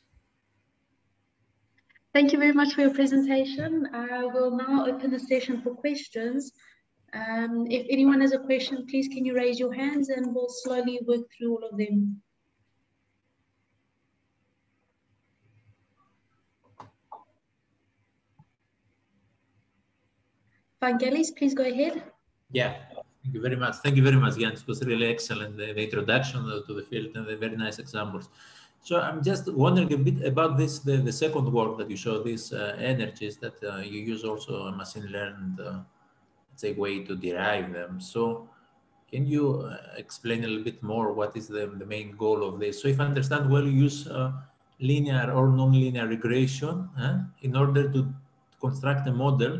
C: Thank you very much for your presentation. I will now open the session for questions. Um, if anyone has a question, please can you raise your hands and we'll slowly work through all of them. Vangelis, please go ahead.
D: Yeah, thank you very much. Thank you very much, Jan. It was really excellent, the, the introduction to the field and the very nice examples. So I'm just wondering a bit about this, the, the second work that you show, these uh, energies that uh, you use also a machine learned uh, it's a way to derive them. So can you uh, explain a little bit more what is the, the main goal of this? So if I understand well, you use uh, linear or non-linear regression uh, in order to construct a model.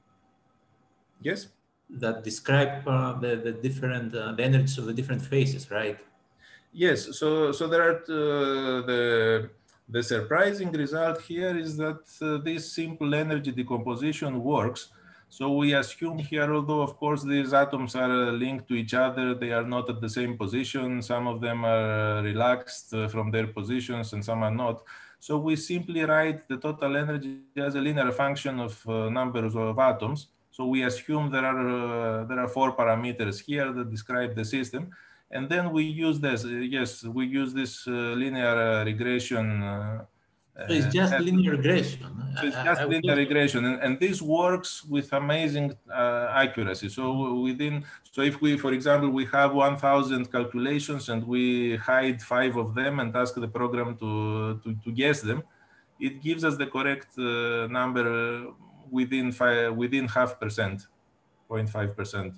B: Yes.
D: That describe uh, the, the different, uh, the energies of the different phases, right?
B: Yes, so, so there are uh, the, the surprising result here is that uh, this simple energy decomposition works. So we assume here, although of course these atoms are linked to each other, they are not at the same position. Some of them are relaxed from their positions and some are not. So we simply write the total energy as a linear function of uh, numbers of atoms. So we assume there are, uh, there are four parameters here that describe the system. And then we use this, uh, yes, we use this uh, linear uh, regression uh,
D: So it's just uh, linear regression.
B: So it's just I, I linear regression, and, and this works with amazing uh, accuracy. So within, so if we, for example, we have one thousand calculations and we hide five of them and ask the program to to, to guess them, it gives us the correct uh, number within five, within half percent, zero point five percent.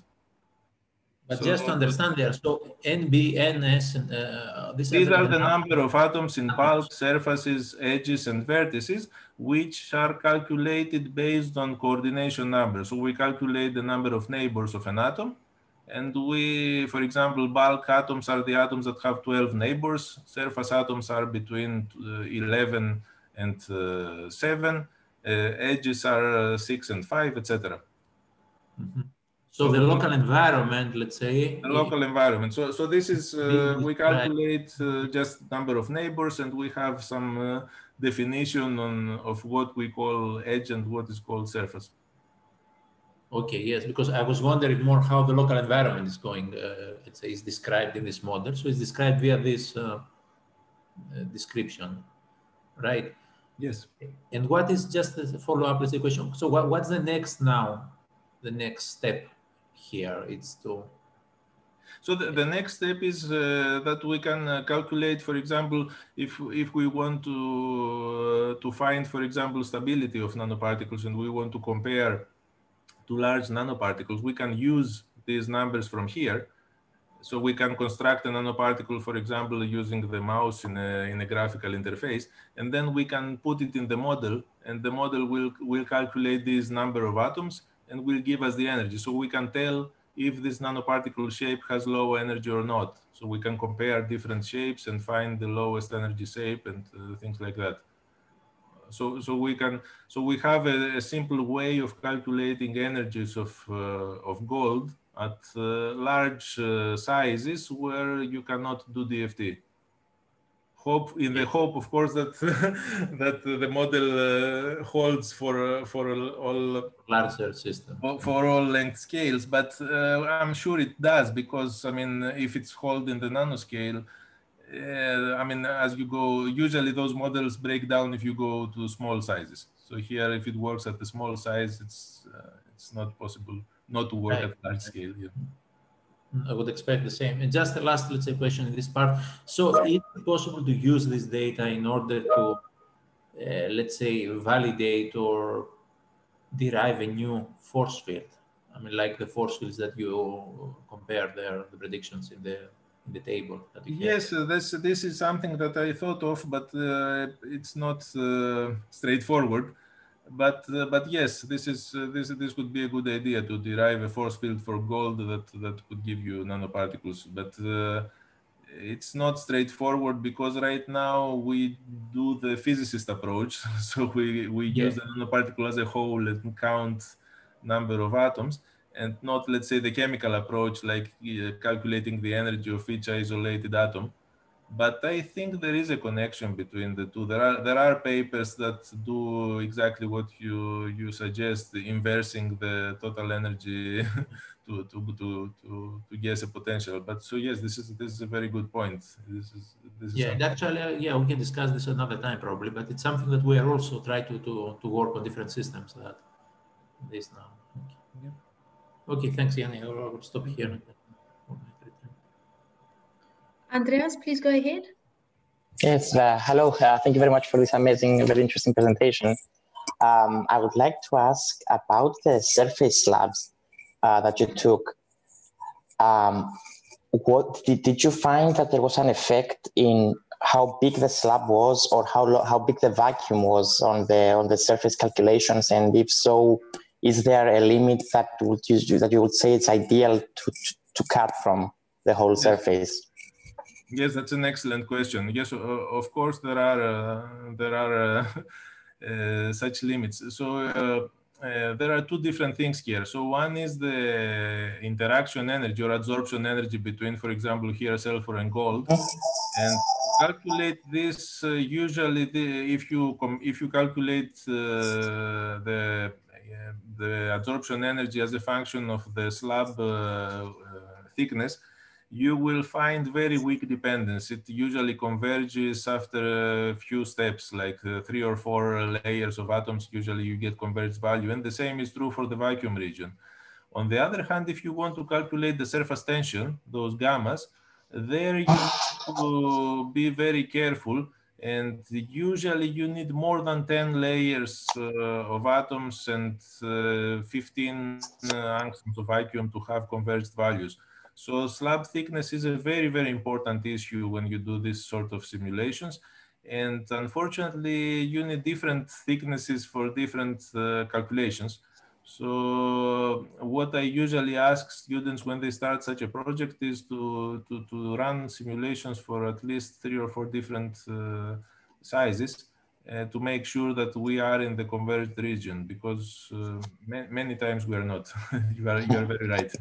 D: But so, just to understand there, so N, B, N, S, and uh,
B: these are the, are the number of atoms in bulk, surfaces, edges, and vertices, which are calculated based on coordination numbers. So we calculate the number of neighbors of an atom. And we, for example, bulk atoms are the atoms that have twelve neighbors. Surface atoms are between uh, eleven and uh, seven. Uh, edges are uh, six and five, et cetera.
D: Mm-hmm. So, so the local environment, let's say.
B: The local environment. So, so this is, uh, we calculate uh, just number of neighbors, and we have some uh, definition on of what we call edge and what is called surface.
D: Okay, yes, because I was wondering more how the local environment is going, uh, let's say, is described in this model. So it's described via this uh, uh, description, right?
B: Yes.
D: And what is, just a follow-up, let's say, question. So what, what's the next now, the next step here? It's to...
B: So the, the next step is uh, that we can uh, calculate, for example, if, if we want to, uh, to find, for example, stability of nanoparticles, and we want to compare to large nanoparticles, we can use these numbers from here. So we can construct a nanoparticle, for example, using the mouse in a, in a graphical interface, and then we can put it in the model, and the model will, will calculate this number of atoms and will give us the energy. So we can tell if this nanoparticle shape has low energy or not. So we can compare different shapes and find the lowest energy shape and uh, things like that. So, so we can, so we have a, a simple way of calculating energies of, uh, of gold at uh, large uh, sizes where you cannot do D F T. Hope, in the hope, of course, that that the model uh, holds for uh, for all
D: larger system,
B: for all length scales. But uh, I'm sure it does, because I mean, if it's held in the nanoscale, uh, I mean, as you go, usually those models break down if you go to small sizes. So here, if it works at the small size, it's uh, it's not possible not to work
D: right.
B: at large scale. Yeah.
D: I would expect the same. And just the last, let's say, question in this part. So is it possible to use this data in order to, uh, let's say, validate or derive a new force field? I mean, like the force fields that you compare there, the predictions in the in the table that you
B: Yes, uh, this this is something that I thought of, but uh, it's not uh, straightforward. But uh, but yes, this is uh, this this could be a good idea to derive a force field for gold that that could give you nanoparticles. But uh, it's not straightforward, because right now we do the physicist approach. So we we
D: Yeah.
B: use the nanoparticle as a whole and count number of atoms, and not, let's say, the chemical approach, like uh, calculating the energy of each isolated atom. But I think there is a connection between the two. There are there are papers that do exactly what you you suggest, inversing the total energy to, to to to to guess a potential. But so yes, this is this is a very good point. This is this is
D: yeah,
B: something.
D: actually, uh, yeah, we can discuss this another time probably. But it's something that we are also trying to to to work on different systems. That this now. Okay, yeah. Okay, thanks, Yanni. I will stop here.
C: Andreas, please go ahead.
E: Yes, uh, hello. Uh, thank you very much for this amazing, very interesting presentation. Um, I would like to ask about the surface slabs uh, that you took. Um, what did, did you find that there was an effect in how big the slab was, or how how big the vacuum was on the on the surface calculations? And if so, is there a limit that would use that you would say it's ideal to to cut from the whole
B: Yes.
E: surface?
B: Yes, that's an excellent question. Yes, uh, of course there are uh, there are uh, uh, such limits. So uh, uh, there are two different things here. So one is the interaction energy or adsorption energy between, for example, here sulfur and gold, and calculate this. Uh, usually, the, if you com if you calculate uh, the uh, the adsorption energy as a function of the slab uh, uh, thickness, you will find very weak dependence. It usually converges after a few steps, like uh, three or four layers of atoms. Usually you get converged value, and the same is true for the vacuum region. On the other hand, if you want to calculate the surface tension, those gammas, there you need to be very careful, and usually you need more than ten layers uh, of atoms and uh, fifteen uh, angstroms of vacuum to have converged values. So slab thickness is a very, very important issue when you do this sort of simulations. And unfortunately, you need different thicknesses for different uh, calculations. So what I usually ask students when they start such a project is to, to, to run simulations for at least three or four different uh, sizes uh, to make sure that we are in the converged region, because uh, ma many times we are not. you, are, you are very right.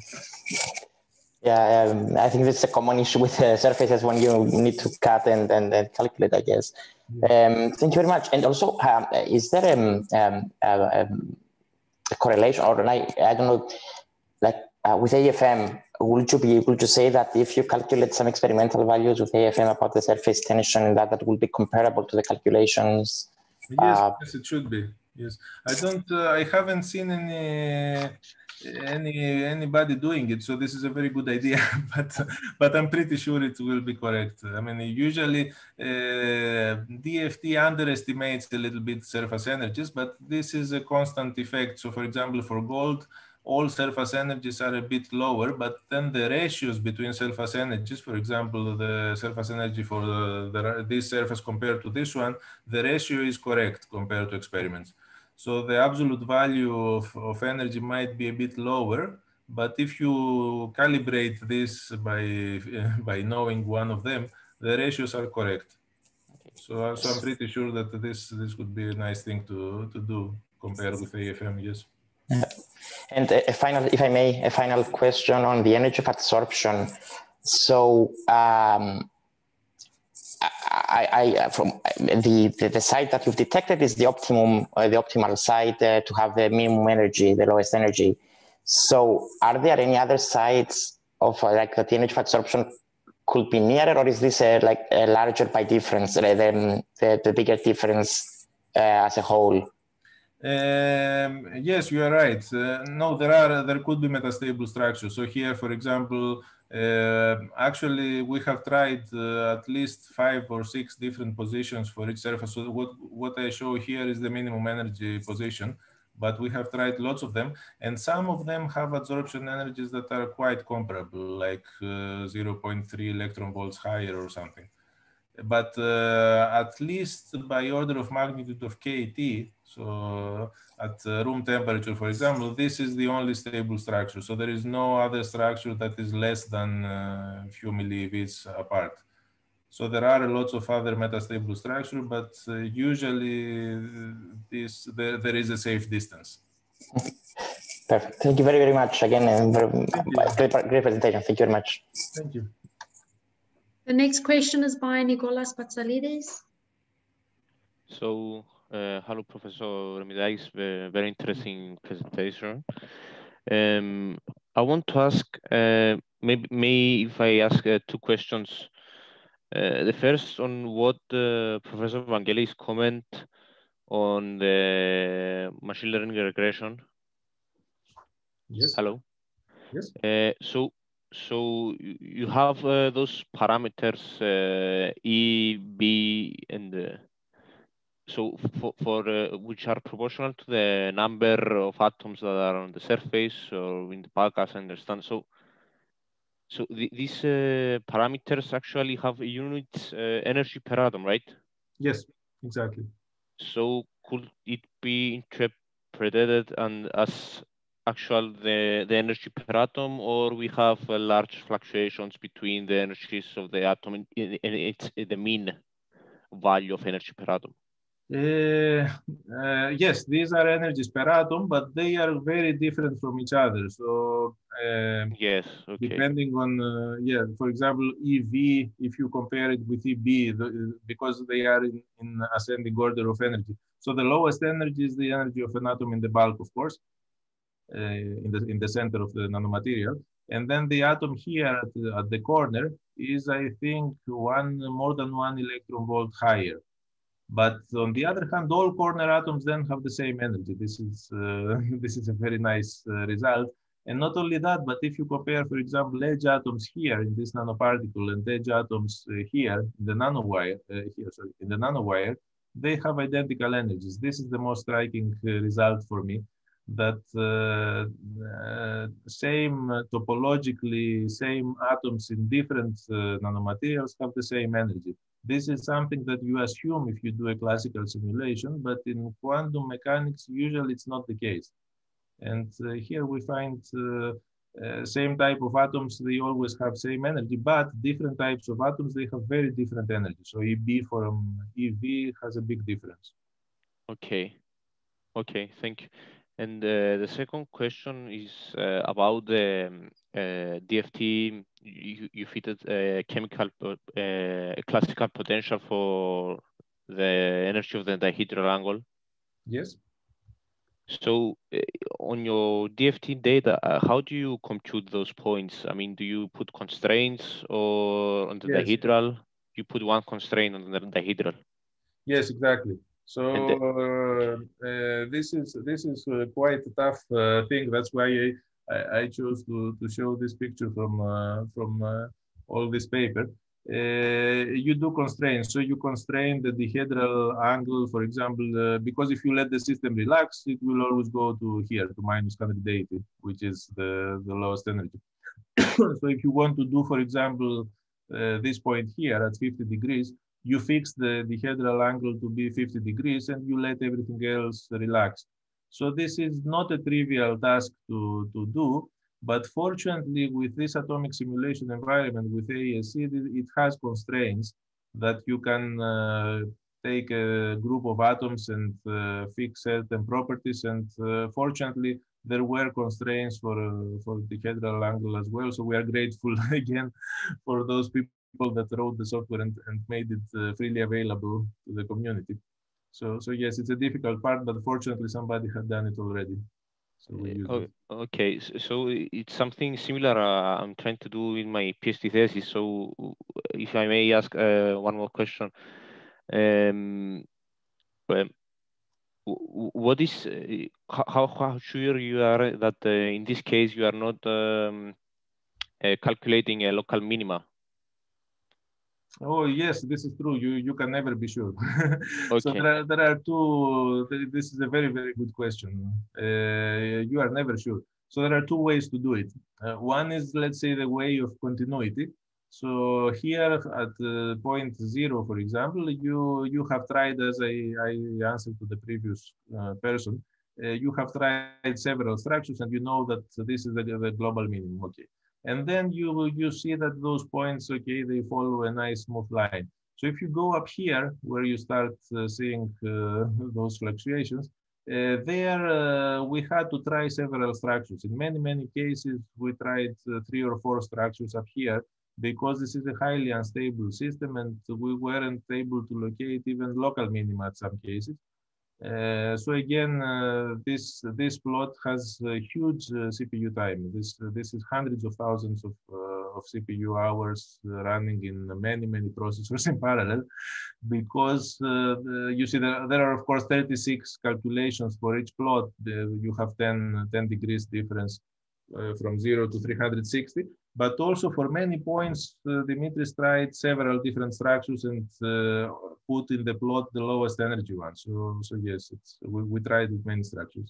E: Yeah, um, I think this is a common issue with uh, surfaces when you need to cut and, and, and calculate, I guess. Um, thank you very much. And also, um, is there um, um, uh, um, a correlation, or I, I don't know, like uh, with A F M, would you be able to say that if you calculate some experimental values with A F M about the surface tension, that that will be comparable to the calculations?
B: Yes,
E: uh,
B: yes, it should be. Yes, I don't. Uh, I haven't seen any any anybody doing it, so this is a very good idea. but but I'm pretty sure it will be correct. I mean, usually uh, D F T underestimates a little bit surface energies, but this is a constant effect. So, for example, for gold, all surface energies are a bit lower, but then the ratios between surface energies, for example, the surface energy for the, the, this surface compared to this one, the ratio is correct compared to experiments. So the absolute value of, of energy might be a bit lower, but if you calibrate this by, by knowing one of them, the ratios are correct. So, uh, so I'm pretty sure that this, this would be a nice thing to, to do compared with A F M, yes.
E: Yeah. And a final, if I may, a final question on the energy of adsorption. So um, I, I, from the, the, the site that you've detected is the optimum, uh, the optimal site uh, to have the minimum energy, the lowest energy. So are there any other sites of uh, like that the energy of adsorption could be nearer, or is this a, like a larger by difference, uh, the, the, the bigger difference uh, as a whole?
B: Um, yes, you are right. Uh, no, there are there could be metastable structures. So here, for example, uh, actually we have tried uh, at least five or six different positions for each surface. So what what I show here is the minimum energy position, but we have tried lots of them, and some of them have adsorption energies that are quite comparable, like uh, zero point three electron volts higher or something. But uh, at least by order of magnitude of K T, so at uh, room temperature, for example, this is the only stable structure. So there is no other structure that is less than a few millieVs apart. So there are lots of other metastable structures, but uh, usually this, there, there is a safe distance.
E: Perfect. Thank you very, very much. Again, and very, great, great presentation. Thank you very much.
B: Thank you.
C: The next question is by Nicolas Patsalides.
F: So, uh, hello, Professor Remidakis. Very, very interesting presentation. Um, I want to ask, uh, maybe, maybe if I ask uh, two questions. Uh, the first on what uh, Professor Vangelis' comment on the machine learning regression.
B: Yes.
F: Hello.
B: Yes.
F: Uh, so. So you have uh, those parameters uh, E, B, and uh, so for, for uh, which are proportional to the number of atoms that are on the surface or in the bulk, as I understand. So, so the, these uh, parameters actually have a unit uh, energy per atom, right?
B: Yes, exactly.
F: So could it be interpreted and as actual the, the energy per atom, or we have uh, large fluctuations between the energies of the atom and, and it's the mean value of energy per atom?
B: Uh, uh, yes, these are energies per atom, but they are very different from each other. So uh,
F: yes, okay.
B: Depending on, uh, yeah, for example, E V, if you compare it with E B, the, because they are in, in ascending order of energy. So the lowest energy is the energy of an atom in the bulk, of course, uh, in the in the center of the nanomaterial. And then the atom here at the, at the corner is, I think, one more than one electron volt higher. But on the other hand, all corner atoms then have the same energy. This is uh, this is a very nice uh, result. And not only that, but if you compare, for example, edge atoms here in this nanoparticle and edge atoms uh, here in the nanowire, uh, here, sorry, in the nanowire, they have identical energies. This is the most striking uh, result for me. That uh, uh, same uh, topologically, same atoms in different uh, nanomaterials have the same energy. This is something that you assume if you do a classical simulation, but in quantum mechanics, usually it's not the case. And uh, here we find uh, uh, same type of atoms, they always have same energy, but different types of atoms, they have very different energy. So E B from E V has a big difference.
F: Okay, okay, thank you. And uh, the second question is uh, about the um, uh, D F T. You, you fitted a chemical, uh, a classical potential for the energy of the dihedral angle.
B: Yes.
F: So uh, on your D F T data, uh, how do you compute those points? I mean, do you put constraints or on the yes. dihedral? You put one constraint on the dihedral.
B: Yes, exactly. So uh, uh, this is this is uh, quite a tough uh, thing. That's why I, I, I chose to, to show this picture from uh, from uh, all this paper. uh, you do constraints. So you constrain the dihedral angle, for example, uh, because if you let the system relax, it will always go to here, to minus one hundred eighty, which is the, the lowest energy. So if you want to do, for example, uh, this point here at fifty degrees, you fix the dihedral angle to be fifty degrees and you let everything else relax. So this is not a trivial task to, to do, but fortunately with this atomic simulation environment with A E S C, it has constraints that you can uh, take a group of atoms and uh, fix certain properties. And uh, fortunately, there were constraints for, uh, for the dihedral angle as well. So we are grateful again for those people that wrote the software and, and made it uh, freely available to the community. So, so yes, it's a difficult part, but fortunately somebody had done it already. So we use
F: oh,
B: it.
F: Okay, so it's something similar uh, I'm trying to do in my PhD thesis. So if I may ask uh, one more question. Um, um, what is, uh, how, how sure you are that uh, in this case you are not um, uh, calculating a local minima?
B: Oh yes, this is true. You you can never be sure.
F: Okay.
B: So there are, there are two. This is a very very good question. Uh, you are never sure. So there are two ways to do it. Uh, one is, let's say, the way of continuity. So here at uh, point zero, for example, you you have tried, as I, I answered to the previous uh, person, uh, you have tried several structures and you know that this is the, the global minimum. Okay. And then you you see that those points, okay, they follow a nice smooth line. So if you go up here where you start uh, seeing uh, those fluctuations, uh, there uh, we had to try several structures. In many, many cases, we tried uh, three or four structures up here because this is a highly unstable system and we weren't able to locate even local minima at some cases. Uh, so again, uh, this this plot has a huge uh, C P U time. This uh, this is hundreds of thousands of uh, of C P U hours uh, running in many many processors in parallel, because uh, the, you see there, there are of course thirty-six calculations for each plot. The, you have ten, ten degrees difference uh, from zero to three hundred sixty. But also for many points, uh, Dimitris tried several different structures and uh, put in the plot the lowest energy one. So, so yes, it's, we, we tried with many structures.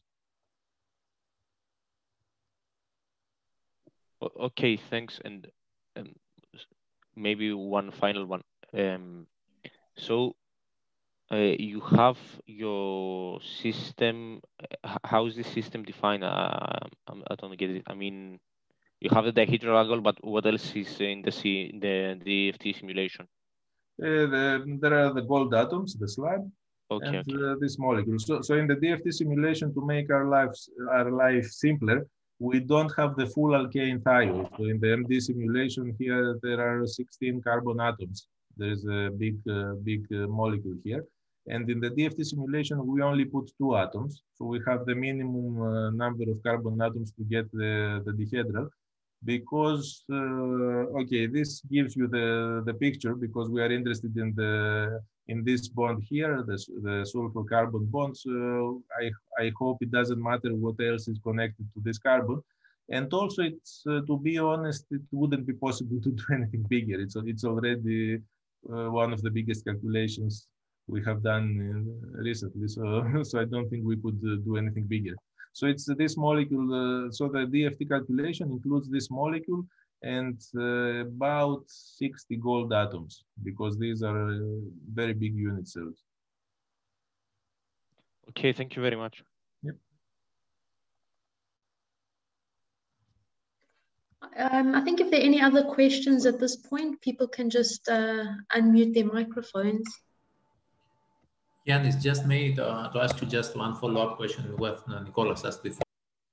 F: Okay, thanks. And um, maybe one final one. Um, so uh, you have your system. Uh, how is the system defined? Uh, I don't get it. I mean, you have the dihedral angle, but what else is in the C, the D F T simulation?
B: Uh, the, there are the gold atoms, the slab,
F: okay,
B: and
F: okay.
B: uh, this molecule. So, so in the D F T simulation, to make our lives our life simpler, we don't have the full alkane thiol. So in the M D simulation here, there are sixteen carbon atoms. There is a big, uh, big uh, molecule here. And in the D F T simulation, we only put two atoms. So we have the minimum uh, number of carbon atoms to get the, the dihedral. Because, uh, okay, this gives you the, the picture because we are interested in the in this bond here, the, the sulfur carbon bond. So I, I hope it doesn't matter what else is connected to this carbon. And also, it's uh, to be honest, it wouldn't be possible to do anything bigger. It's, it's already uh, one of the biggest calculations we have done uh, recently. So, so I don't think we could uh, do anything bigger. So it's uh, this molecule, uh, so the D F T calculation includes this molecule and uh, about sixty gold atoms, because these are uh, very big unit cells.
F: Okay, thank you very much.
B: Yep.
C: Um, I think if there are any other questions at this point, people can just uh, unmute their microphones.
D: Jan, it's just me to, uh, to ask you just one follow-up question what Nicolas asked before.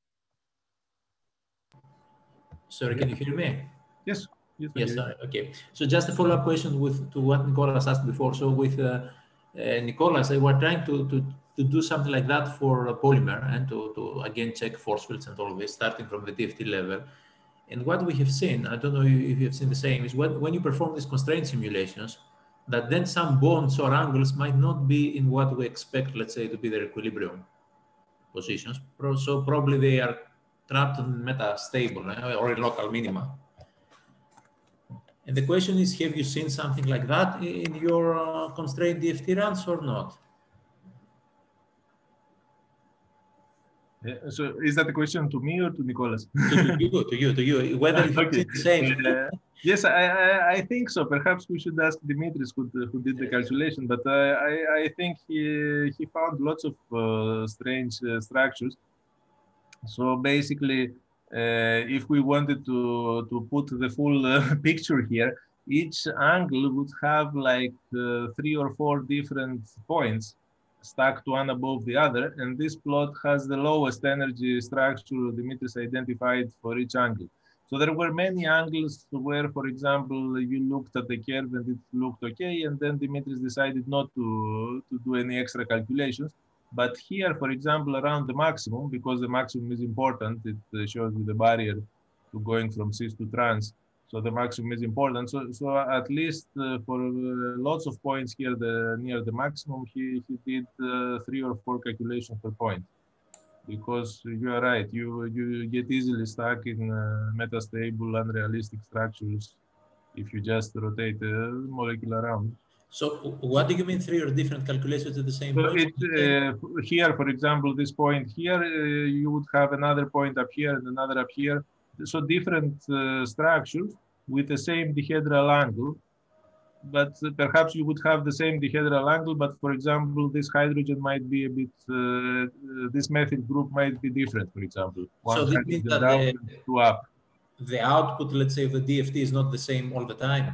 D: Sorry, can you hear me?
B: Yes. Yes,
D: yes sorry. Okay. So just a follow-up question with to what Nicolas asked before. So with uh, uh, Nicolas, I were trying to, to, to do something like that for a polymer and to, to again check force fields and all of this, starting from the D F T level. And what we have seen, I don't know if you have seen the same, is when, when you perform these constraint simulations, that then some bonds or angles might not be in what we expect, let's say, to be their equilibrium positions. So probably they are trapped in metastable or in local minima. And the question is, have you seen something like that in your uh, constrained D F T runs or not?
B: Yeah, so is that a question to me or to Nicolas?
D: to, to you, to you, to you. Whether you
B: okay.
D: the same.
B: Uh, yes, I, I I think so. Perhaps we should ask Dimitris who who did the calculation, but uh, I I think he he found lots of uh, strange uh, structures. So basically, uh, if we wanted to to put the full uh, picture here, each angle would have like uh, three or four different points stacked one above the other, and this plot has the lowest energy structure Dimitris identified for each angle. So there were many angles where, for example, you looked at the curve and it looked okay, and then Dimitris decided not to, to do any extra calculations. But here, for example, around the maximum, because the maximum is important, it shows you the barrier to going from cis to trans. So the maximum is important. So, so at least uh, for uh, lots of points here, the near the maximum, he, he did uh, three or four calculations per point. Because you are right, you you get easily stuck in uh, metastable, unrealistic structures if you just rotate the molecule around.
D: So what do you mean three or different calculations at the same
B: so
D: point?
B: It, uh, here, for example, this point here, uh, you would have another point up here and another up here. So different uh, structures with the same dihedral angle, but perhaps you would have the same dihedral angle, but for example, this hydrogen might be a bit, uh, this methyl group might be different, for example. One
D: so this means that
B: down,
D: the,
B: two up.
D: The output, let's say, of the D F T is not the same all the time.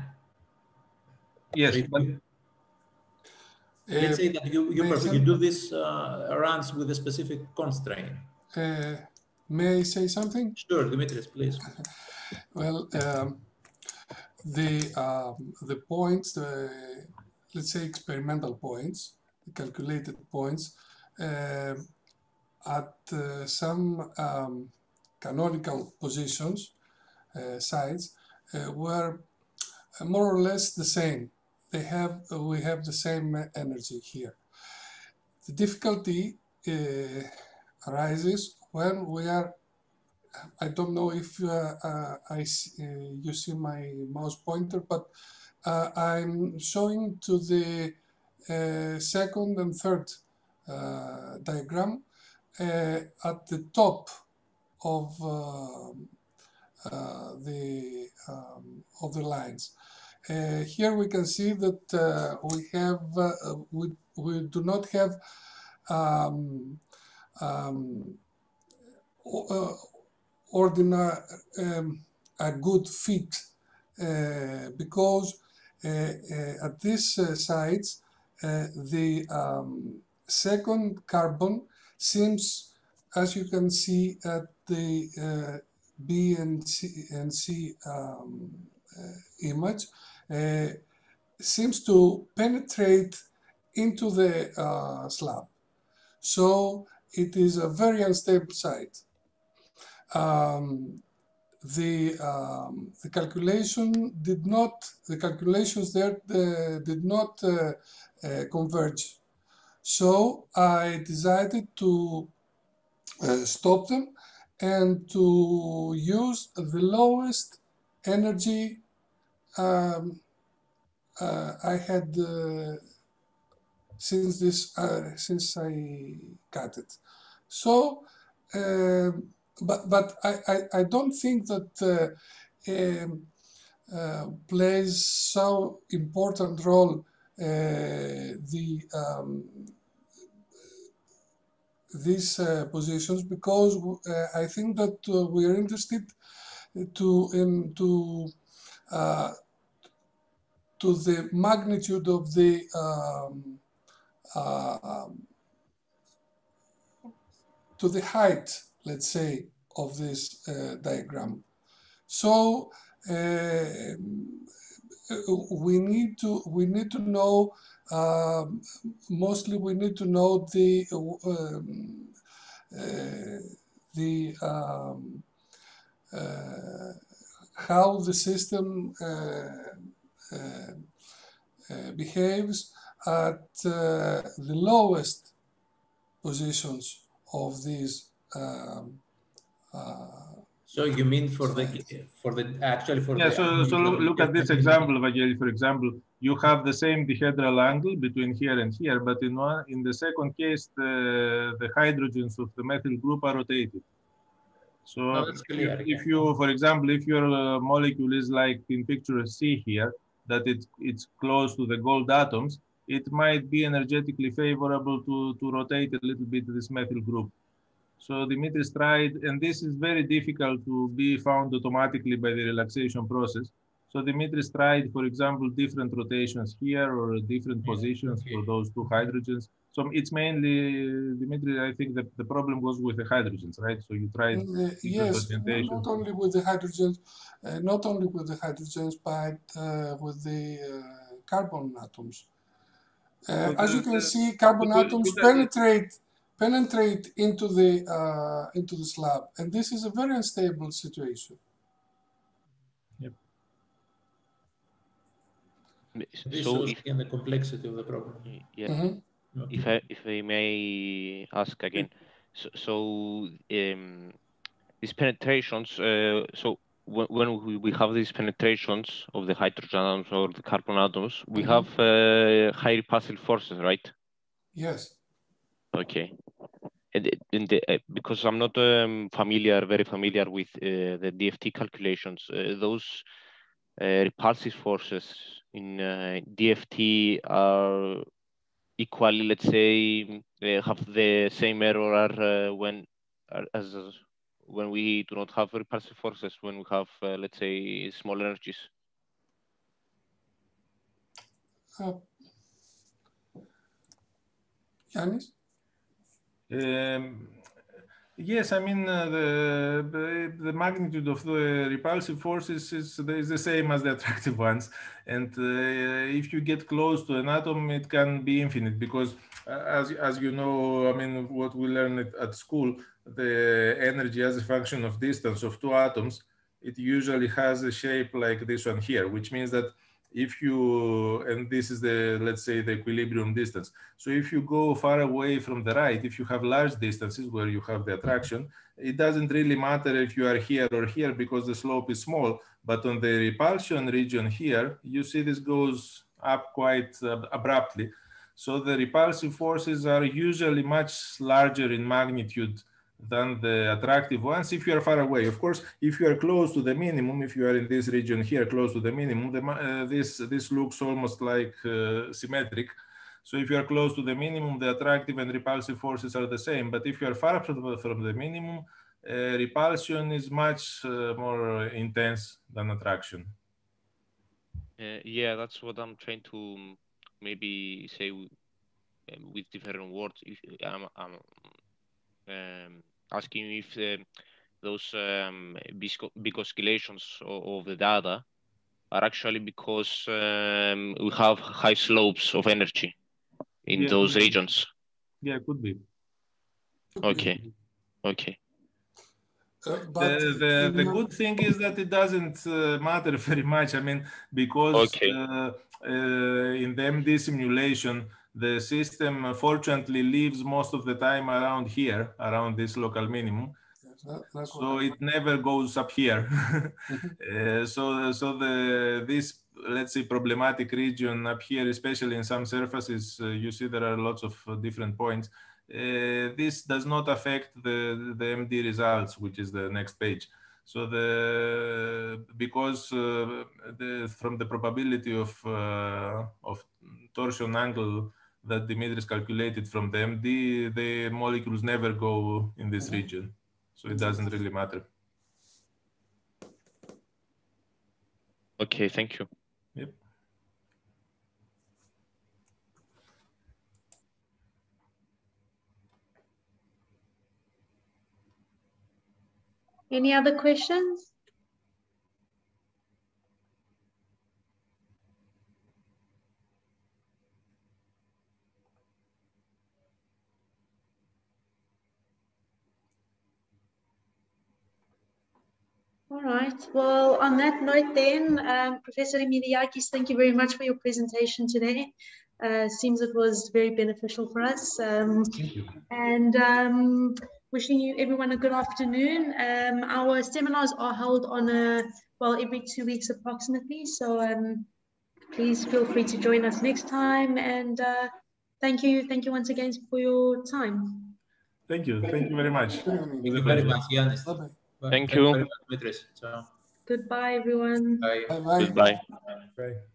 B: Yes,
D: so
B: but
D: you, let's uh, say that you you, you do this uh, runs with a specific constraint.
G: Uh, may I say something?
D: Sure, Dimitris, please.
G: Well, um, the um, the points, the, let's say experimental points, the calculated points, uh, at uh, some um, canonical positions, uh, sites, uh, were more or less the same. They have, uh, we have the same energy here. The difficulty uh, arises when we are, I don't know if uh, uh, I see, uh, you see my mouse pointer, but uh, I'm showing to the uh, second and third uh, diagram uh, at the top of uh, uh, the um, of the lines. Uh, here we can see that uh, we have uh, we we do not have um, um, uh, ordinary um, a good fit uh, because uh, uh, at these uh, sites uh, the um, second carbon seems, as you can see at the uh, B and C, and C um, uh, image, uh, seems to penetrate into the uh, slab. So it is a very unstable site. Um, the um, the calculation did not the calculations there uh, did not uh, uh, converge. So I decided to uh, stop them and to use the lowest energy um, uh, I had uh, since this uh, since I cut it. So, uh, but but I, I, I don't think that uh, um, uh, plays so important role uh, the um, these uh, positions, because uh, I think that uh, we are interested to in to uh, to the magnitude of the um, uh, to the height, let's say, of this uh, diagram. So uh, we need to we need to know uh, mostly we need to know the um, uh, the um, uh, how the system uh, uh, uh, behaves at uh, the lowest positions of these um, uh,
D: So you mean for the for the actually for
B: yeah,
D: the
B: so so look, look at this example, Vageli. For example, you have the same dihedral angle between here and here, but in one in the second case, the the hydrogens of the methyl group are rotated. So
D: no, that's clear,
B: if,
D: yeah.
B: if you, for example, if your uh, molecule is like in picture C here, that it's it's close to the gold atoms, it might be energetically favorable to to rotate a little bit this methyl group. So Dimitris tried, and this is very difficult to be found automatically by the relaxation process. So Dimitris tried, for example, different rotations here or different yeah, positions okay. for those two hydrogens. So it's mainly, Dimitris, I think that the problem was with the hydrogens, right? So you tried
G: uh, yes, not, not only with the hydrogens, uh, not only with the hydrogens, but uh, with the uh, carbon atoms. Uh, so as the, you can the, see, carbon the, atoms penetrate penetrate into the uh, into the slab, and this is a very unstable situation.
B: Yep.
D: This so shows if, again the complexity of the problem.
F: Yeah.
G: Mm-hmm.
F: Okay. If I if I may ask again, so, so um, these penetrations. Uh, so when, when we, we have these penetrations of the hydrogen atoms or the carbon atoms, we mm-hmm. have uh, high repulsive forces, right?
G: Yes.
F: Okay. And, and the, uh, because I'm not um, familiar, very familiar with uh, the D F T calculations, uh, those uh, repulsive forces in uh, D F T are equally, let's say, they have the same error uh, when as when we do not have repulsive forces, when we have, uh, let's say, small energies.
G: Uh, Yanis?
B: Um, yes, I mean, uh, the, the, the magnitude of the repulsive forces is, is the same as the attractive ones. And uh, if you get close to an atom, it can be infinite because, uh, as, as you know, I mean, what we learn at, at school, the energy as a function of distance of two atoms, it usually has a shape like this one here, which means that if you, and this is the, let's say, the equilibrium distance. So if you go far away from the right, if you have large distances where you have the attraction, it doesn't really matter if you are here or here because the slope is small. But on the repulsion region here, you see this goes up quite uh, abruptly. So the repulsive forces are usually much larger in magnitude than the attractive ones if you are far away. Of course, if you are close to the minimum, if you are in this region here, close to the minimum, the, uh, this, this looks almost like uh, symmetric. So if you are close to the minimum, the attractive and repulsive forces are the same. But if you are far from the, from the minimum, uh, repulsion is much uh, more intense than attraction.
F: Uh, yeah, that's what I'm trying to maybe say with, with different words. If I'm, I'm um, asking if uh, those um, big oscillations of, of the data are actually because um, we have high slopes of energy in yeah, those regions.
B: Yeah, could be.
F: Okay, okay.
G: Uh,
B: the the, the good thing is that it doesn't uh, matter very much. I mean, because
F: okay.
B: uh, uh, in the M D simulation, the system uh, fortunately lives most of the time around here, around this local minimum. That, so it never goes up here. uh, so so the this, let's say, problematic region up here, especially in some surfaces, uh, you see there are lots of uh, different points. Uh, this does not affect the, the M D results, which is the next page. So the because uh, the, from the probability of uh, of torsion angle that Dimitris calculated from the M D, the molecules never go in this region, so it doesn't really matter.
F: Okay, thank you.
B: Yep.
C: Any other questions? All right. Well, on that note then, um, Professor Emiliakis, thank you very much for your presentation today. Uh, seems it was very beneficial for us. Um,
B: thank you.
C: And um, wishing you everyone a good afternoon. Um, our seminars are held on a, well, every two weeks approximately. So um, please feel free to join us next time. And uh, thank you. Thank you once again for your time.
B: Thank you. Thank you very much.
D: Thank you very much, Yanis.
G: Bye-bye.
F: Thank
D: Thank
F: you.
D: very much, Dimitris. Ciao.
C: Goodbye, everyone.
D: Bye.
G: Bye-bye.
F: Goodbye.
B: Bye.